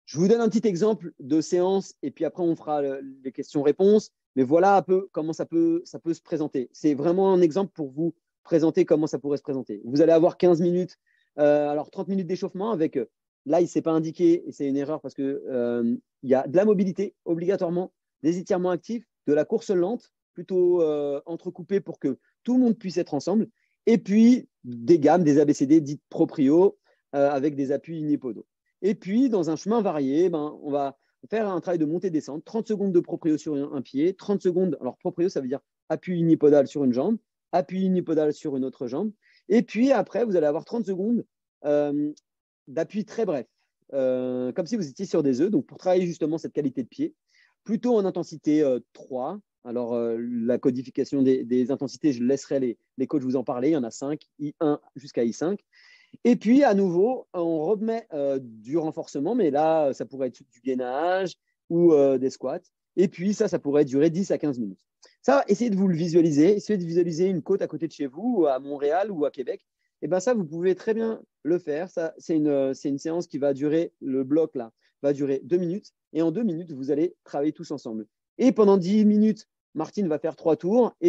Je vous donne un petit exemple de séance et puis après, on fera les questions-réponses. Mais voilà un peu comment ça peut se présenter. C'est vraiment un exemple pour vous présenter comment ça pourrait se présenter. Vous allez avoir 15 minutes, alors 30 minutes d'échauffement avec, là, il ne s'est pas indiqué et c'est une erreur parce qu'il y a de la mobilité obligatoirement, des étirements actifs, de la course lente, plutôt entrecoupée pour que tout le monde puisse être ensemble. Et puis, des gammes, des ABCD dites proprio avec des appuis unipodaux. Et puis, dans un chemin varié, on va faire un travail de montée-descente, 30 secondes de proprio sur un pied, 30 secondes, alors proprio, ça veut dire appui unipodal sur une jambe, appui unipodal sur une autre jambe. Et puis après, vous allez avoir 30 secondes d'appui très bref, comme si vous étiez sur des œufs, donc pour travailler justement cette qualité de pied, plutôt en intensité 3. Alors, la codification des intensités, je laisserai les coachs vous en parler. Il y en a 5, I1 jusqu'à I5. Et puis, à nouveau, on remet du renforcement, mais là, ça pourrait être du gainage ou des squats. Et puis, ça pourrait durer 10 à 15 minutes. Ça, essayez de vous le visualiser. Essayez de visualiser une côte à côté de chez vous, ou à Montréal ou à Québec. Et bien ça, vous pouvez très bien le faire. Ça, c'est une séance qui va durer, le bloc là, va durer 2 minutes. Et en 2 minutes, vous allez travailler tous ensemble. Et pendant 10 minutes, Martine va faire 3 tours. Et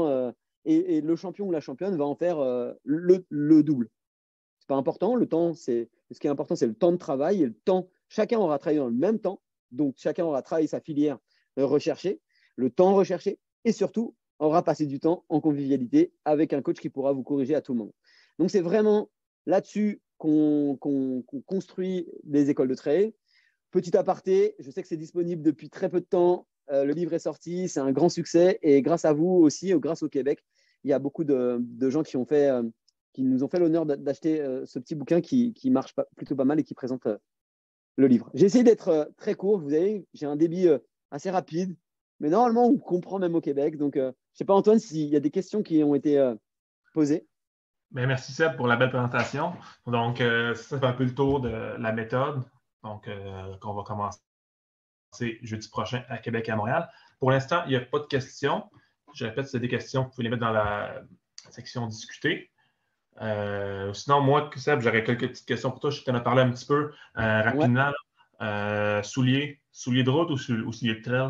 et le champion ou la championne va en faire le double. C'est pas important. Ce qui est important, c'est le temps de travail et le temps. Chacun aura travaillé dans le même temps. Donc, chacun aura travaillé sa filière recherchée, le temps recherché. Et surtout, aura passé du temps en convivialité avec un coach qui pourra vous corriger à tout moment. Donc, c'est vraiment là-dessus qu'on construit les écoles de trail. Petit aparté, je sais que c'est disponible depuis très peu de temps. Le livre est sorti, c'est un grand succès. Et grâce à vous aussi, grâce au Québec, il y a beaucoup de gens qui nous ont fait l'honneur d'acheter ce petit bouquin qui marche plutôt pas mal et qui présente le livre. J'ai essayé d'être très court. Vous avez, j'ai un débit assez rapide. Mais normalement, on comprend même au Québec. Donc, je ne sais pas, Antoine, s'il y a des questions qui ont été posées. Bien, merci Seb pour la belle présentation. Donc, ça fait un peu le tour de la méthode qu'on va commencer jeudi prochain à Québec et à Montréal. Pour l'instant, il n'y a pas de questions. Je répète, si vous avez des questions, vous pouvez les mettre dans la section discuter. Sinon, moi, Seb, j'aurais quelques petites questions pour toi. Je t'en ai parlé un petit peu rapidement. Ouais. Souliers de route ou souliers de trail?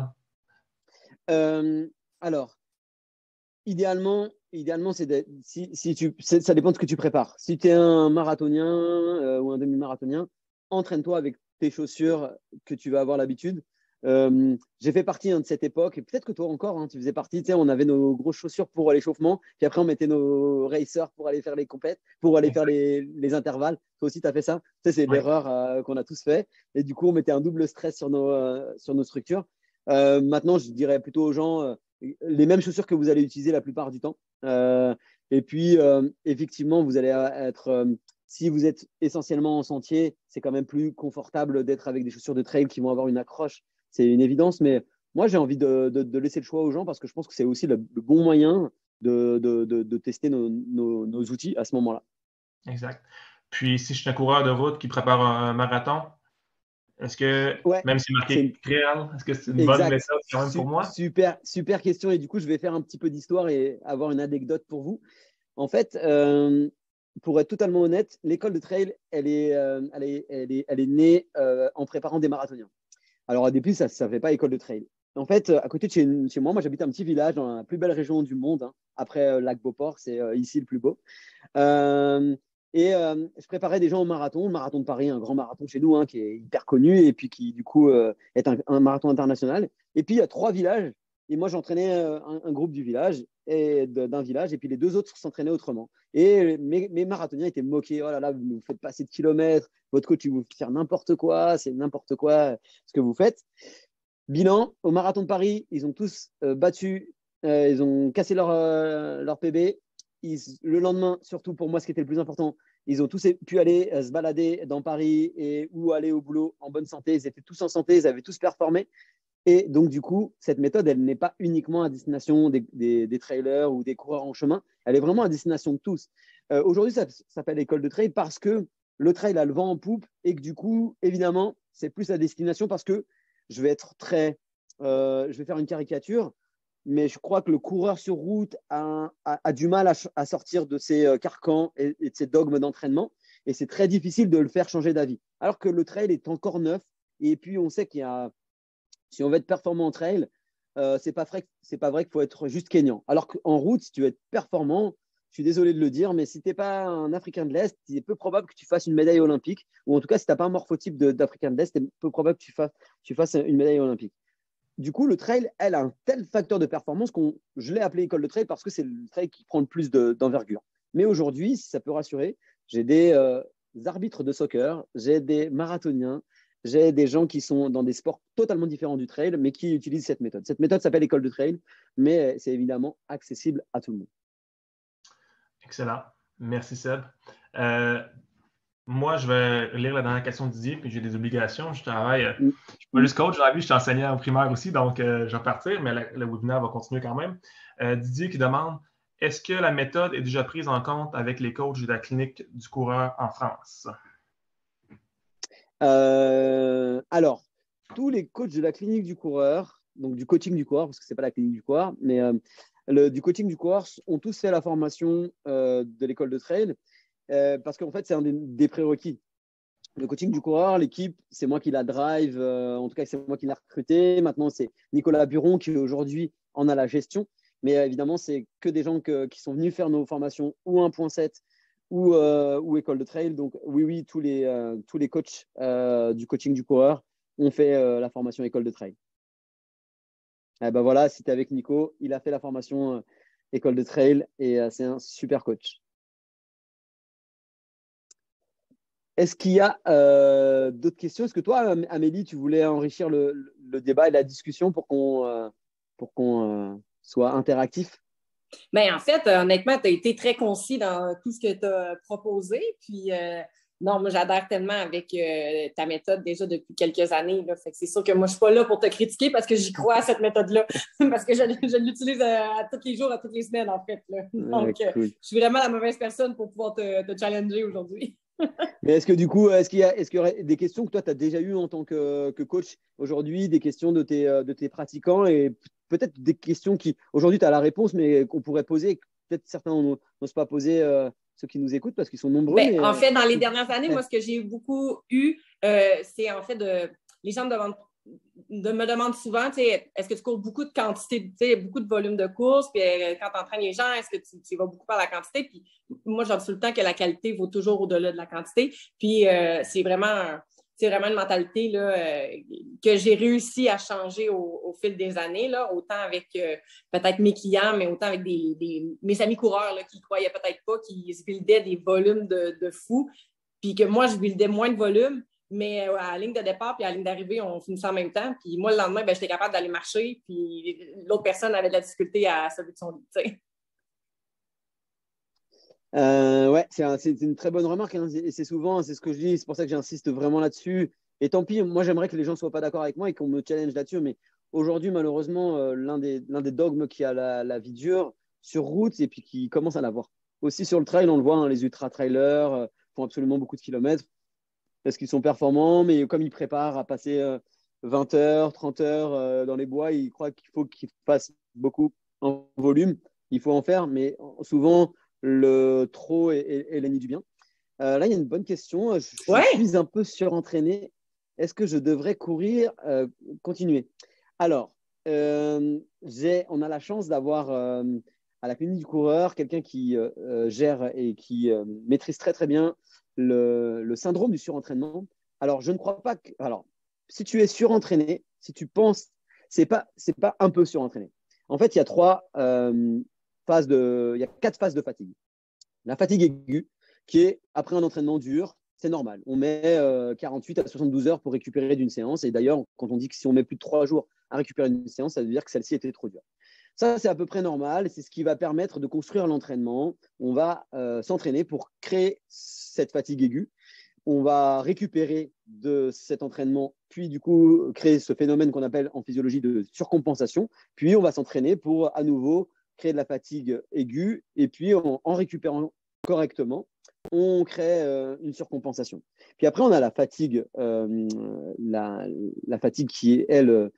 Alors, idéalement, ça dépend de ce que tu prépares. Si tu es un marathonien ou un demi-marathonien, entraîne-toi avec tes chaussures que tu vas avoir l'habitude. J'ai fait partie de cette époque, et peut-être que toi encore, tu faisais partie, on avait nos grosses chaussures pour l'échauffement, puis après on mettait nos racers pour aller faire les compètes, pour aller faire les intervalles. Toi aussi, tu as fait ça. C'est l'erreur qu'on a tous fait. Et du coup, on mettait un double stress sur nos structures. Maintenant, je dirais plutôt aux gens les mêmes chaussures que vous allez utiliser la plupart du temps. Et puis, effectivement, vous allez être… si vous êtes essentiellement en sentier, c'est quand même plus confortable d'être avec des chaussures de trail qui vont avoir une accroche. C'est une évidence, mais moi, j'ai envie de laisser le choix aux gens parce que je pense que c'est aussi le bon moyen de tester nos outils à ce moment-là. Exact. Puis, si je suis un coureur de route qui prépare un marathon, est-ce que, même si c'est marqué trail, est-ce que c'est une bonne méthode quand même pour moi? Super question. Et du coup, je vais faire un petit peu d'histoire et avoir une anecdote pour vous. En fait, pour être totalement honnête, l'école de trail, elle est née en préparant des marathoniens. Alors, au début, ça ne fait pas école de trail. En fait, à côté de chez moi, j'habite un petit village dans la plus belle région du monde. Après Lac Beauport, c'est ici le plus beau. Je préparais des gens au marathon, le marathon de Paris, un grand marathon chez nous qui est hyper connu et puis qui, du coup, est un marathon international. Et puis, il y a 3 villages. Et moi, j'entraînais un groupe du village et d'un village, et puis les 2 autres s'entraînaient autrement. Et mes marathoniens étaient moqués. Oh là là, vous nous faites passer de kilomètres, votre coach, il vous fait faire n'importe quoi, c'est n'importe quoi ce que vous faites. Bilan, au marathon de Paris, ils ont tous battu, ils ont cassé leur PB. Le lendemain, surtout pour moi, ce qui était le plus important, ils ont tous pu aller se balader dans Paris ou aller au boulot en bonne santé. Ils étaient tous en santé, ils avaient tous performé. Et donc, du coup, cette méthode, elle n'est pas uniquement à destination des trailers ou des coureurs en chemin. Elle est vraiment à destination de tous. Aujourd'hui, ça s'appelle école de trail parce que le trail a le vent en poupe et que du coup, évidemment, c'est plus à destination parce que je vais faire une caricature, mais je crois que le coureur sur route a du mal à sortir de ses carcans et de ses dogmes d'entraînement. Et c'est très difficile de le faire changer d'avis. Alors que le trail est encore neuf Et puis, on sait qu'il y a, si on veut être performant en trail, c'est pas vrai qu'il faut être juste kényan. Alors qu'en route, si tu veux être performant, je suis désolé de le dire, mais si tu n'es pas un Africain de l'Est, il est peu probable que tu fasses une médaille olympique. Ou en tout cas, si tu n'as pas un morphotype d'Africain de l'Est, c'est peu probable que tu fasses une médaille olympique. Du coup, le trail, elle a un tel facteur de performance je l'ai appelé école de trail parce que c'est le trail qui prend le plus d'envergure. Mais aujourd'hui, si ça peut rassurer, j'ai des arbitres de soccer, j'ai des marathoniens, j'ai des gens qui sont dans des sports totalement différents du trail, mais qui utilisent cette méthode. Cette méthode s'appelle école de trail, mais c'est évidemment accessible à tout le monde. Excellent. Merci, Seb. Moi, je vais lire la dernière question de Didier, puis j'ai des obligations. Je travaille, je ne suis pas juste coach dans la vie, je suis enseignant en primaire aussi, donc je vais partir, mais le webinaire va continuer quand même. Didier qui demande, est-ce que la méthode est déjà prise en compte avec les coachs de la clinique du coureur en France? Alors, tous les coachs de la clinique du coureur, donc du coaching du coureur, parce que ce n'est pas la clinique du coureur, mais du coaching du coureur, ont tous fait la formation de l'école de trail, parce qu'en fait, c'est un des prérequis. Le coaching du coureur, l'équipe, c'est moi qui la drive, en tout cas, c'est moi qui l'ai recruté. Maintenant, c'est Nicolas Buron qui aujourd'hui en a la gestion. Mais évidemment, c'est que des gens qui sont venus faire nos formations ou 1.7 ou école de trail. Donc, oui, tous les coachs du coaching du coureur ont fait la formation école de trail. Et ben voilà, si tu es avec Nico, il a fait la formation école de trail et c'est un super coach. Est-ce qu'il y a d'autres questions? Est-ce que toi, Amélie, tu voulais enrichir le débat et la discussion pour qu'on soit interactif? Bien, en fait, honnêtement, tu as été très concis dans tout ce que tu as proposé. Puis, non, moi, j'adhère tellement avec ta méthode déjà depuis quelques années. Là. Fait que c'est sûr que moi, je ne suis pas là pour te critiquer parce que j'y crois à cette méthode-là. Parce que je l'utilise à tous les jours, à toutes les semaines, en fait. Là. Donc, cool. Je suis vraiment la mauvaise personne pour pouvoir te challenger aujourd'hui. Mais est-ce que du coup, est-ce qu'il y aurait des questions que toi, tu as déjà eues en tant que coach aujourd'hui, des questions de tes pratiquants et peut-être des questions qui, aujourd'hui, tu as la réponse, mais qu'on pourrait poser, peut-être certains n'osent pas poser ceux qui nous écoutent parce qu'ils sont nombreux. Mais, en fait, dans les dernières années, moi, ce que j'ai beaucoup eu, c'est en fait les gens me demandent souvent, est-ce que tu cours beaucoup de quantité, beaucoup de volume de course, puis quand tu entraînes les gens, est-ce que tu vas beaucoup par la quantité? Puis moi, je dis tout le temps que la qualité vaut toujours au-delà de la quantité. Puis c'est vraiment une mentalité là, que j'ai réussi à changer au fil des années, là, autant avec peut-être mes clients, mais autant avec mes amis coureurs là, qui ne croyaient peut-être pas, qui se buildaient des volumes de fou, puis que moi, je buildais moins de volume. Mais à la ligne de départ puis à la ligne d'arrivée, on finissait en même temps. Puis moi, le lendemain, j'étais capable d'aller marcher. Puis l'autre personne avait de la difficulté à sauver de son lit. Ouais, c'est une très bonne remarque. Hein. Et c'est souvent, c'est ce que je dis. C'est pour ça que j'insiste vraiment là-dessus. Et tant pis, moi, j'aimerais que les gens ne soient pas d'accord avec moi et qu'on me challenge là-dessus. Mais aujourd'hui, malheureusement, l'un des dogmes qui a la vie dure sur route et puis qui commence à l'avoir. Aussi sur le trail, on le voit, hein, les ultra-trailers font absolument beaucoup de kilomètres. Parce qu'ils sont performants, mais comme ils préparent à passer 20 heures, 30 heures dans les bois, ils croient qu'il faut qu'ils fassent beaucoup en volume. Il faut en faire, mais souvent, le trop est l'ennemi du bien. Là, il y a une bonne question. Je suis un peu surentraîné. Est-ce que je devrais courir, continuer? Alors, on a la chance d'avoir à la clinique du coureur quelqu'un qui gère et qui maîtrise très, très bien le syndrome du surentraînement. Alors, je ne crois pas que… Alors, si tu es surentraîné, si tu penses… c'est pas un peu surentraîné. En fait, il y a il y a 4 phases de fatigue. La fatigue aiguë, qui est après un entraînement dur, c'est normal. On met 48 à 72 heures pour récupérer d'une séance. Et d'ailleurs, quand on dit que si on met plus de 3 jours à récupérer une séance, ça veut dire que celle-ci était trop dure. Ça, c'est à peu près normal. C'est ce qui va permettre de construire l'entraînement. On va s'entraîner pour créer cette fatigue aiguë. On va récupérer de cet entraînement, puis du coup créer ce phénomène qu'on appelle en physiologie de surcompensation. Puis on va s'entraîner pour à nouveau créer de la fatigue aiguë. Et puis en récupérant correctement, on crée une surcompensation. Puis après, on a la fatigue, la fatigue qui est, elle,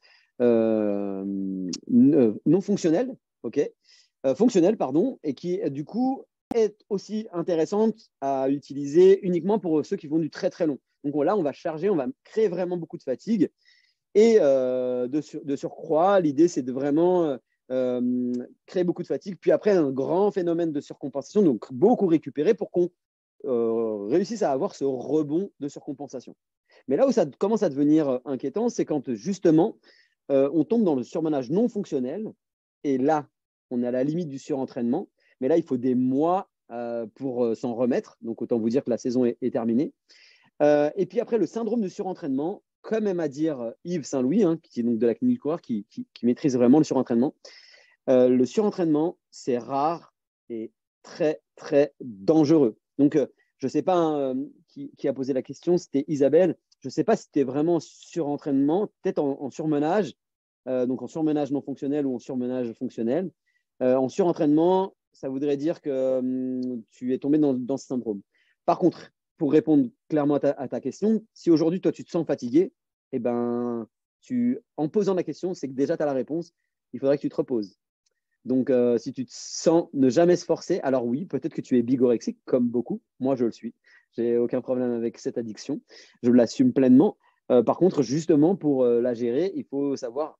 non fonctionnelle, fonctionnelle, pardon, et qui, du coup, est aussi intéressante à utiliser uniquement pour ceux qui vont du très, très long. Donc là, on va charger, on va créer vraiment beaucoup de fatigue. Et de surcroît, l'idée, c'est de vraiment créer beaucoup de fatigue. Puis après, un grand phénomène de surcompensation, donc beaucoup récupérer pour qu'on réussisse à avoir ce rebond de surcompensation. Mais là où ça commence à devenir inquiétant, c'est quand justement, on tombe dans le surmenage non fonctionnel. Et là, on est à la limite du surentraînement. Mais là, il faut des mois pour s'en remettre. Donc, autant vous dire que la saison est terminée. Et puis après, le syndrome de surentraînement, comme aime à dire Yves Saint-Louis, hein, qui est donc de la clinique coureur, qui maîtrise vraiment le surentraînement. Le surentraînement, c'est rare et très, très dangereux. Donc, je ne sais pas hein, qui a posé la question, c'était Isabelle. Je ne sais pas si c'était vraiment en surentraînement, peut-être en surmenage, donc en surmenage non fonctionnel ou en surmenage fonctionnel. En surentraînement, ça voudrait dire que tu es tombé dans ce syndrome. Par contre, pour répondre clairement à ta question, si aujourd'hui, toi, tu te sens fatigué, eh ben, en posant la question, c'est que déjà, tu as la réponse. Il faudrait que tu te reposes. Donc, si tu te sens ne jamais se forcer, alors oui, peut-être que tu es bigorexique, comme beaucoup. Moi, je le suis. Je n'ai aucun problème avec cette addiction. Je l'assume pleinement. Par contre, justement, pour la gérer, il faut savoir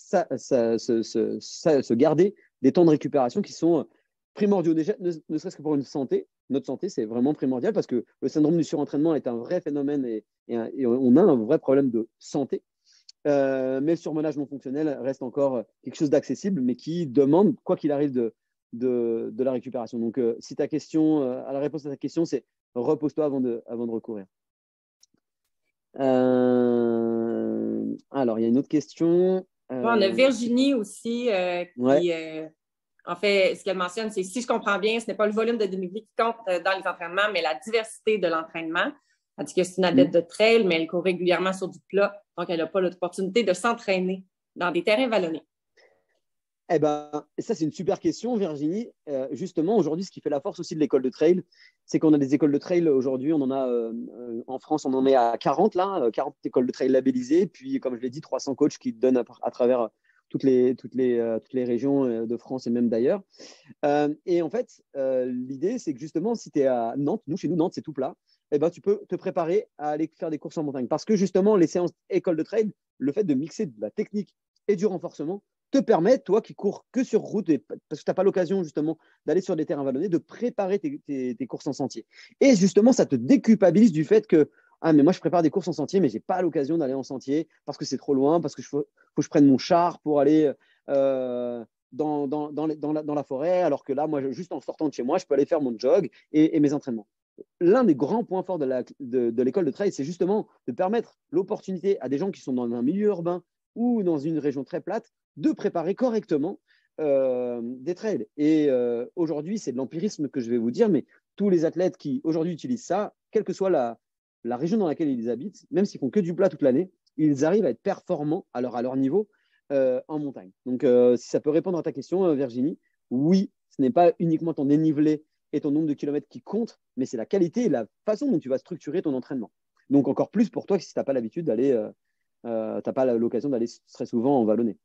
se garder des temps de récupération qui sont primordiaux. Déjà, ne serait-ce que pour une santé. Notre santé, c'est vraiment primordial parce que le syndrome du surentraînement est un vrai phénomène et on a un vrai problème de santé. Mais le surmenage non fonctionnel reste encore quelque chose d'accessible, mais qui demande, quoi qu'il arrive, de la récupération. Donc, si ta question, à la réponse à ta question, c'est repose-toi avant de recourir. Alors, il y a une autre question. On a Virginie aussi qui, en fait, ce qu'elle mentionne, c'est si je comprends bien, ce n'est pas le volume de dénivelé qui compte dans les entraînements, mais la diversité de l'entraînement. Elle dit que c'est une adepte de trail, mais elle court régulièrement sur du plat, donc elle n'a pas l'opportunité de s'entraîner dans des terrains vallonnés. Eh ben, ça, c'est une super question, Virginie. Justement, aujourd'hui, ce qui fait la force aussi de l'école de trail, c'est qu'on a des écoles de trail aujourd'hui. On en a en France, on en est à 40 là, 40 écoles de trail labellisées. Puis, comme je l'ai dit, 300 coachs qui donnent à travers toutes les régions de France et même d'ailleurs. Et en fait, l'idée, c'est que justement, si tu es à Nantes, chez nous, Nantes, c'est tout plat, eh ben, tu peux te préparer à aller faire des courses en montagne. Parce que justement, les séances école de trail, le fait de mixer de la technique et du renforcement, te permet, toi qui cours que sur route, parce que tu n'as pas l'occasion justement d'aller sur des terrains vallonnés, de préparer tes courses en sentier. Et justement, ça te déculpabilise du fait que mais moi, je prépare des courses en sentier, mais je n'ai pas l'occasion d'aller en sentier parce que c'est trop loin, parce que faut que je prenne mon char pour aller dans la forêt, alors que là, moi, juste en sortant de chez moi, je peux aller faire mon jog et mes entraînements. L'un des grands points forts de l'école de trail, c'est justement de permettre l'opportunité à des gens qui sont dans un milieu urbain ou dans une région très plate de préparer correctement des trails. Et aujourd'hui, c'est de l'empirisme que je vais vous dire, mais tous les athlètes qui aujourd'hui utilisent ça, quelle que soit la région dans laquelle ils habitent, même s'ils font que du plat toute l'année, ils arrivent à être performants à leur niveau en montagne. Donc, si ça peut répondre à ta question, Virginie, oui, ce n'est pas uniquement ton dénivelé et ton nombre de kilomètres qui compte, mais c'est la qualité et la façon dont tu vas structurer ton entraînement. Donc, encore plus pour toi si tu n'as pas l'habitude d'aller, tu n'as pas l'occasion d'aller très souvent en vallonné.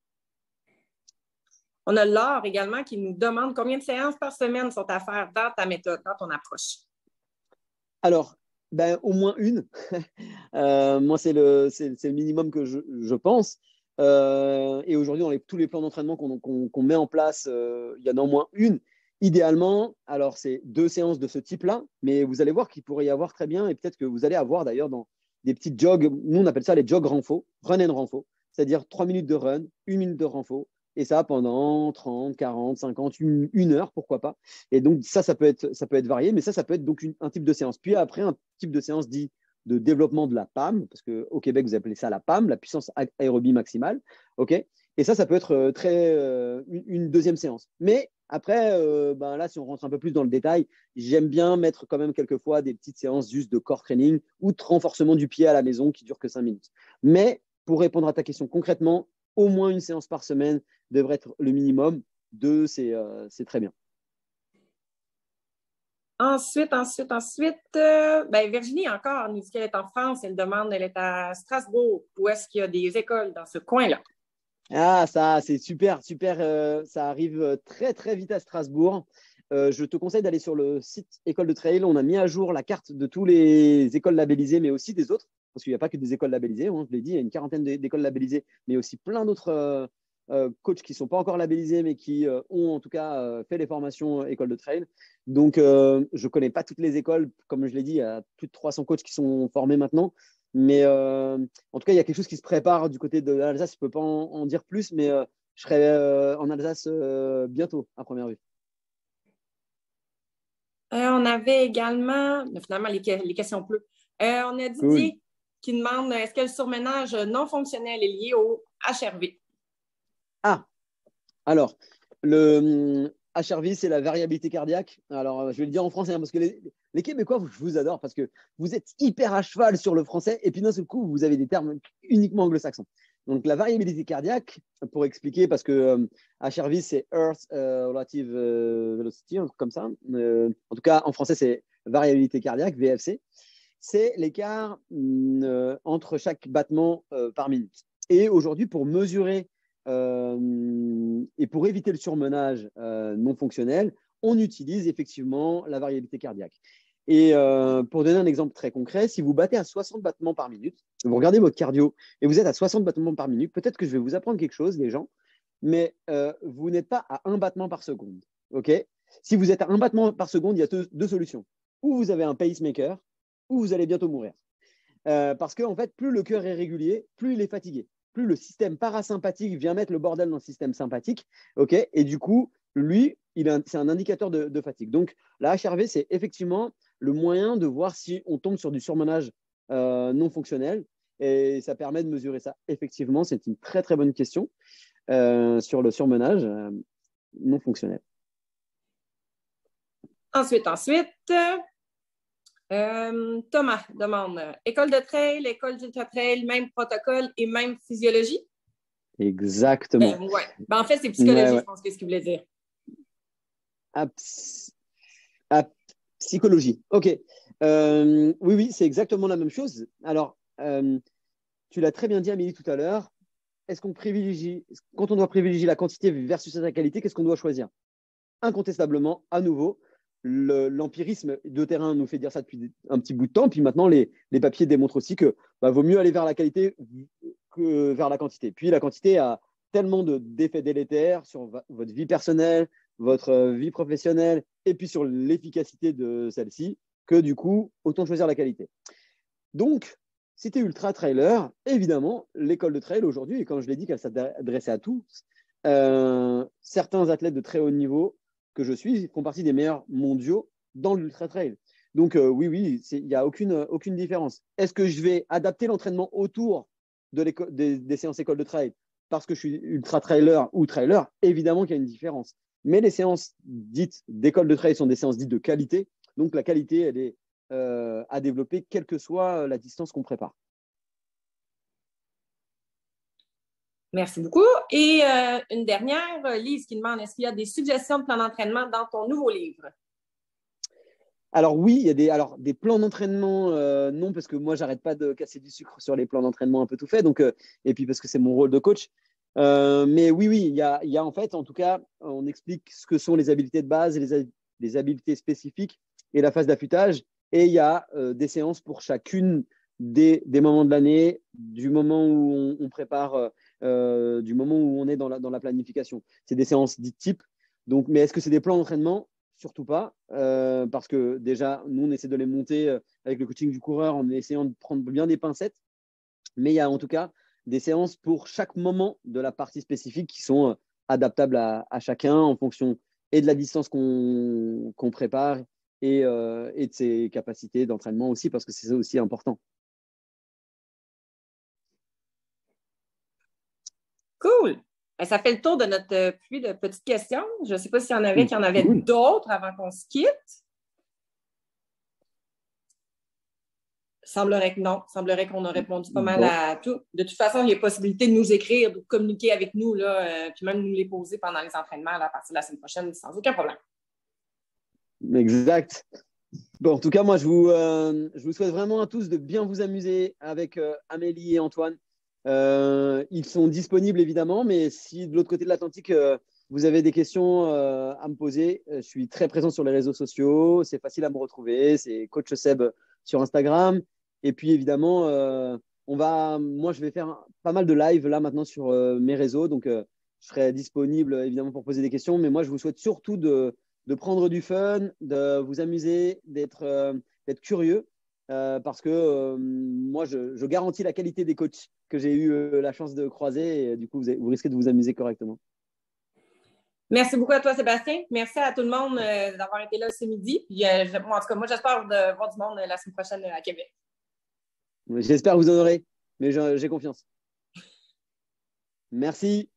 On a Laure également qui nous demande combien de séances par semaine sont à faire dans ta méthode, dans ton approche. Alors, au moins une. Moi, c'est le minimum que je pense. Et aujourd'hui, dans tous les plans d'entraînement qu'on met en place, il y en a au moins une. Idéalement, alors c'est 2 séances de ce type-là, mais vous allez voir qu'il pourrait y avoir très bien, et peut-être que vous allez avoir d'ailleurs dans des petites jogs, nous on appelle ça les jogs renfo, run and renfo, c'est-à-dire 3 minutes de run, 1 minute de renfo, et ça pendant 30, 40, 50, une heure, pourquoi pas. Et donc ça peut être varié, mais ça peut être donc un type de séance. Puis après, un type de séance dit de développement de la PAM, parce qu'au Québec, vous appelez ça la PAM, la puissance aérobie maximale. Okay, et ça peut être une deuxième séance. Mais après, là, si on rentre un peu plus dans le détail, j'aime bien mettre quand même quelquefois des petites séances juste de core training ou de renforcement du pied à la maison qui ne durent que 5 minutes. Mais pour répondre à ta question concrètement, au moins une séance par semaine devrait être le minimum. 2, c'est très bien. Ensuite, Virginie encore nous dit qu'elle est en France. Elle demande, elle est à Strasbourg. Où est-ce qu'il y a des écoles dans ce coin-là? Ah, ça, c'est super. Ça arrive très, très vite à Strasbourg. je te conseille d'aller sur le site École de Trail. On a mis à jour la carte de tous les écoles labellisées, mais aussi des autres, parce qu'il n'y a pas que des écoles labellisées. Hein, je l'ai dit, il y a une quarantaine d'écoles labellisées, mais aussi plein d'autres coachs qui ne sont pas encore labellisés, mais qui ont en tout cas fait les formations École de Trail. Donc, je ne connais pas toutes les écoles. Comme je l'ai dit, il y a plus de 300 coachs qui sont formés maintenant. Mais en tout cas, il y a quelque chose qui se prépare du côté de l'Alsace. Je ne peux pas en dire plus, mais je serai en Alsace bientôt, à première vue. On avait également, finalement, les questions bleues. On a Didier qui demande est-ce que le surmenage non fonctionnel est lié au HRV? Ah, alors, le HRV, c'est la variabilité cardiaque. Alors, je vais le dire en français, hein, parce que les Québécois, je vous adore, parce que vous êtes hyper à cheval sur le français, et puis d'un seul coup, vous avez des termes uniquement anglo-saxons. Donc, la variabilité cardiaque, pour expliquer, parce que HRV, c'est Earth Relative Velocity, un truc comme ça. En tout cas, en français, c'est variabilité cardiaque, VFC. C'est l'écart entre chaque battement par minute. Et aujourd'hui, pour mesurer et pour éviter le surmenage non fonctionnel, on utilise effectivement la variabilité cardiaque. Et pour donner un exemple très concret, si vous battez à 60 battements par minute, vous regardez votre cardio et vous êtes à 60 battements par minute, peut-être que je vais vous apprendre quelque chose, les gens, mais vous n'êtes pas à un battement par seconde. Okay, si vous êtes à un battement par seconde, il y a deux solutions. Ou vous avez un pacemaker, ou vous allez bientôt mourir. Parce qu'en fait, plus le cœur est régulier, plus il est fatigué. Plus le système parasympathique vient mettre le bordel dans le système sympathique. Okay, et du coup, lui, c'est un indicateur de fatigue. Donc, la HRV, c'est effectivement le moyen de voir si on tombe sur du surmenage non fonctionnel. Et ça permet de mesurer ça. Effectivement, c'est une très, très bonne question sur le surmenage non fonctionnel. Ensuite, Thomas demande école de trail, école d'ultra trail, même protocole et même physiologie? Exactement. Ouais. En fait, c'est psychologie, je pense que c'est ce qu'il voulait dire. Psychologie. OK. Oui, c'est exactement la même chose. Alors, tu l'as très bien dit, Amélie, tout à l'heure. Quand on doit privilégier la quantité versus la qualité, qu'est-ce qu'on doit choisir? Incontestablement, à nouveau, l'empirisme de terrain nous fait dire ça depuis un petit bout de temps. Puis maintenant, les papiers démontrent aussi que vaut mieux aller vers la qualité que vers la quantité. Puis la quantité a tellement d'effets délétères sur votre vie personnelle, votre vie professionnelle et puis sur l'efficacité de celle-ci que du coup, autant choisir la qualité. Donc, si tu es ultra trailer, évidemment, l'école de trail aujourd'hui, et quand je l'ai dit qu'elle s'adressait à tous, certains athlètes de très haut niveau que je suis font partie des meilleurs mondiaux dans l'ultra trail. Donc, oui, il n'y a aucune différence. Est-ce que je vais adapter l'entraînement autour des séances école de trail parce que je suis ultra trailer ou trailer? Évidemment qu'il y a une différence. Mais les séances dites d'école de trail sont des séances dites de qualité. Donc, la qualité, elle est à développer, quelle que soit la distance qu'on prépare. Merci beaucoup. Et une dernière, Lise qui demande est-ce qu'il y a des suggestions de plan d'entraînement dans ton nouveau livre? Alors oui, il y a des plans d'entraînement, non, parce que moi, j'arrête pas de casser du sucre sur les plans d'entraînement un peu tout fait, donc, et puis parce que c'est mon rôle de coach. Mais oui, il y a en fait, en tout cas, on explique ce que sont les habiletés de base, les habiletés spécifiques et la phase d'affûtage. Et il y a des séances pour chacune des moments de l'année, du moment où on prépare, du moment où on est dans la planification. C'est des séances dites type. Donc, mais est-ce que c'est des plans d'entraînement? Surtout pas, parce que déjà, nous, on essaie de les monter avec le coaching du coureur en essayant de prendre bien des pincettes. Mais il y a en tout cas des séances pour chaque moment de la partie spécifique qui sont adaptables à chacun en fonction et de la distance qu'on prépare et de ses capacités d'entraînement aussi, parce que c'est ça aussi important. Cool. Ça fait le tour de notre pluie de petites questions. Je ne sais pas s'il y en avait d'autres avant qu'on se quitte. Semblerait que non. Semblerait qu'on a répondu pas mal à tout. De toute façon, il y a possibilité de nous écrire, de communiquer avec nous, là, puis même nous les poser pendant les entraînements là, à partir de la semaine prochaine, sans aucun problème. Exact. Bon, en tout cas, moi, je vous souhaite vraiment à tous de bien vous amuser avec Amélie et Antoine. Ils sont disponibles, évidemment, mais si de l'autre côté de l'Atlantique, vous avez des questions à me poser, je suis très présent sur les réseaux sociaux. C'est facile à me retrouver. C'est Coach Seb sur Instagram. Et puis, évidemment, moi, je vais faire pas mal de live là maintenant sur mes réseaux. Donc, je serai disponible évidemment pour poser des questions. Mais moi, je vous souhaite surtout de prendre du fun, de vous amuser, d'être curieux. Parce que moi, je garantis la qualité des coachs que j'ai eu la chance de croiser. Et du coup, vous risquez de vous amuser correctement. Merci beaucoup à toi, Sébastien. Merci à tout le monde d'avoir été là ce midi. Puis, en tout cas, moi, j'espère de voir du monde la semaine prochaine à Québec. J'espère que vous en aurez, mais j'ai confiance. Merci.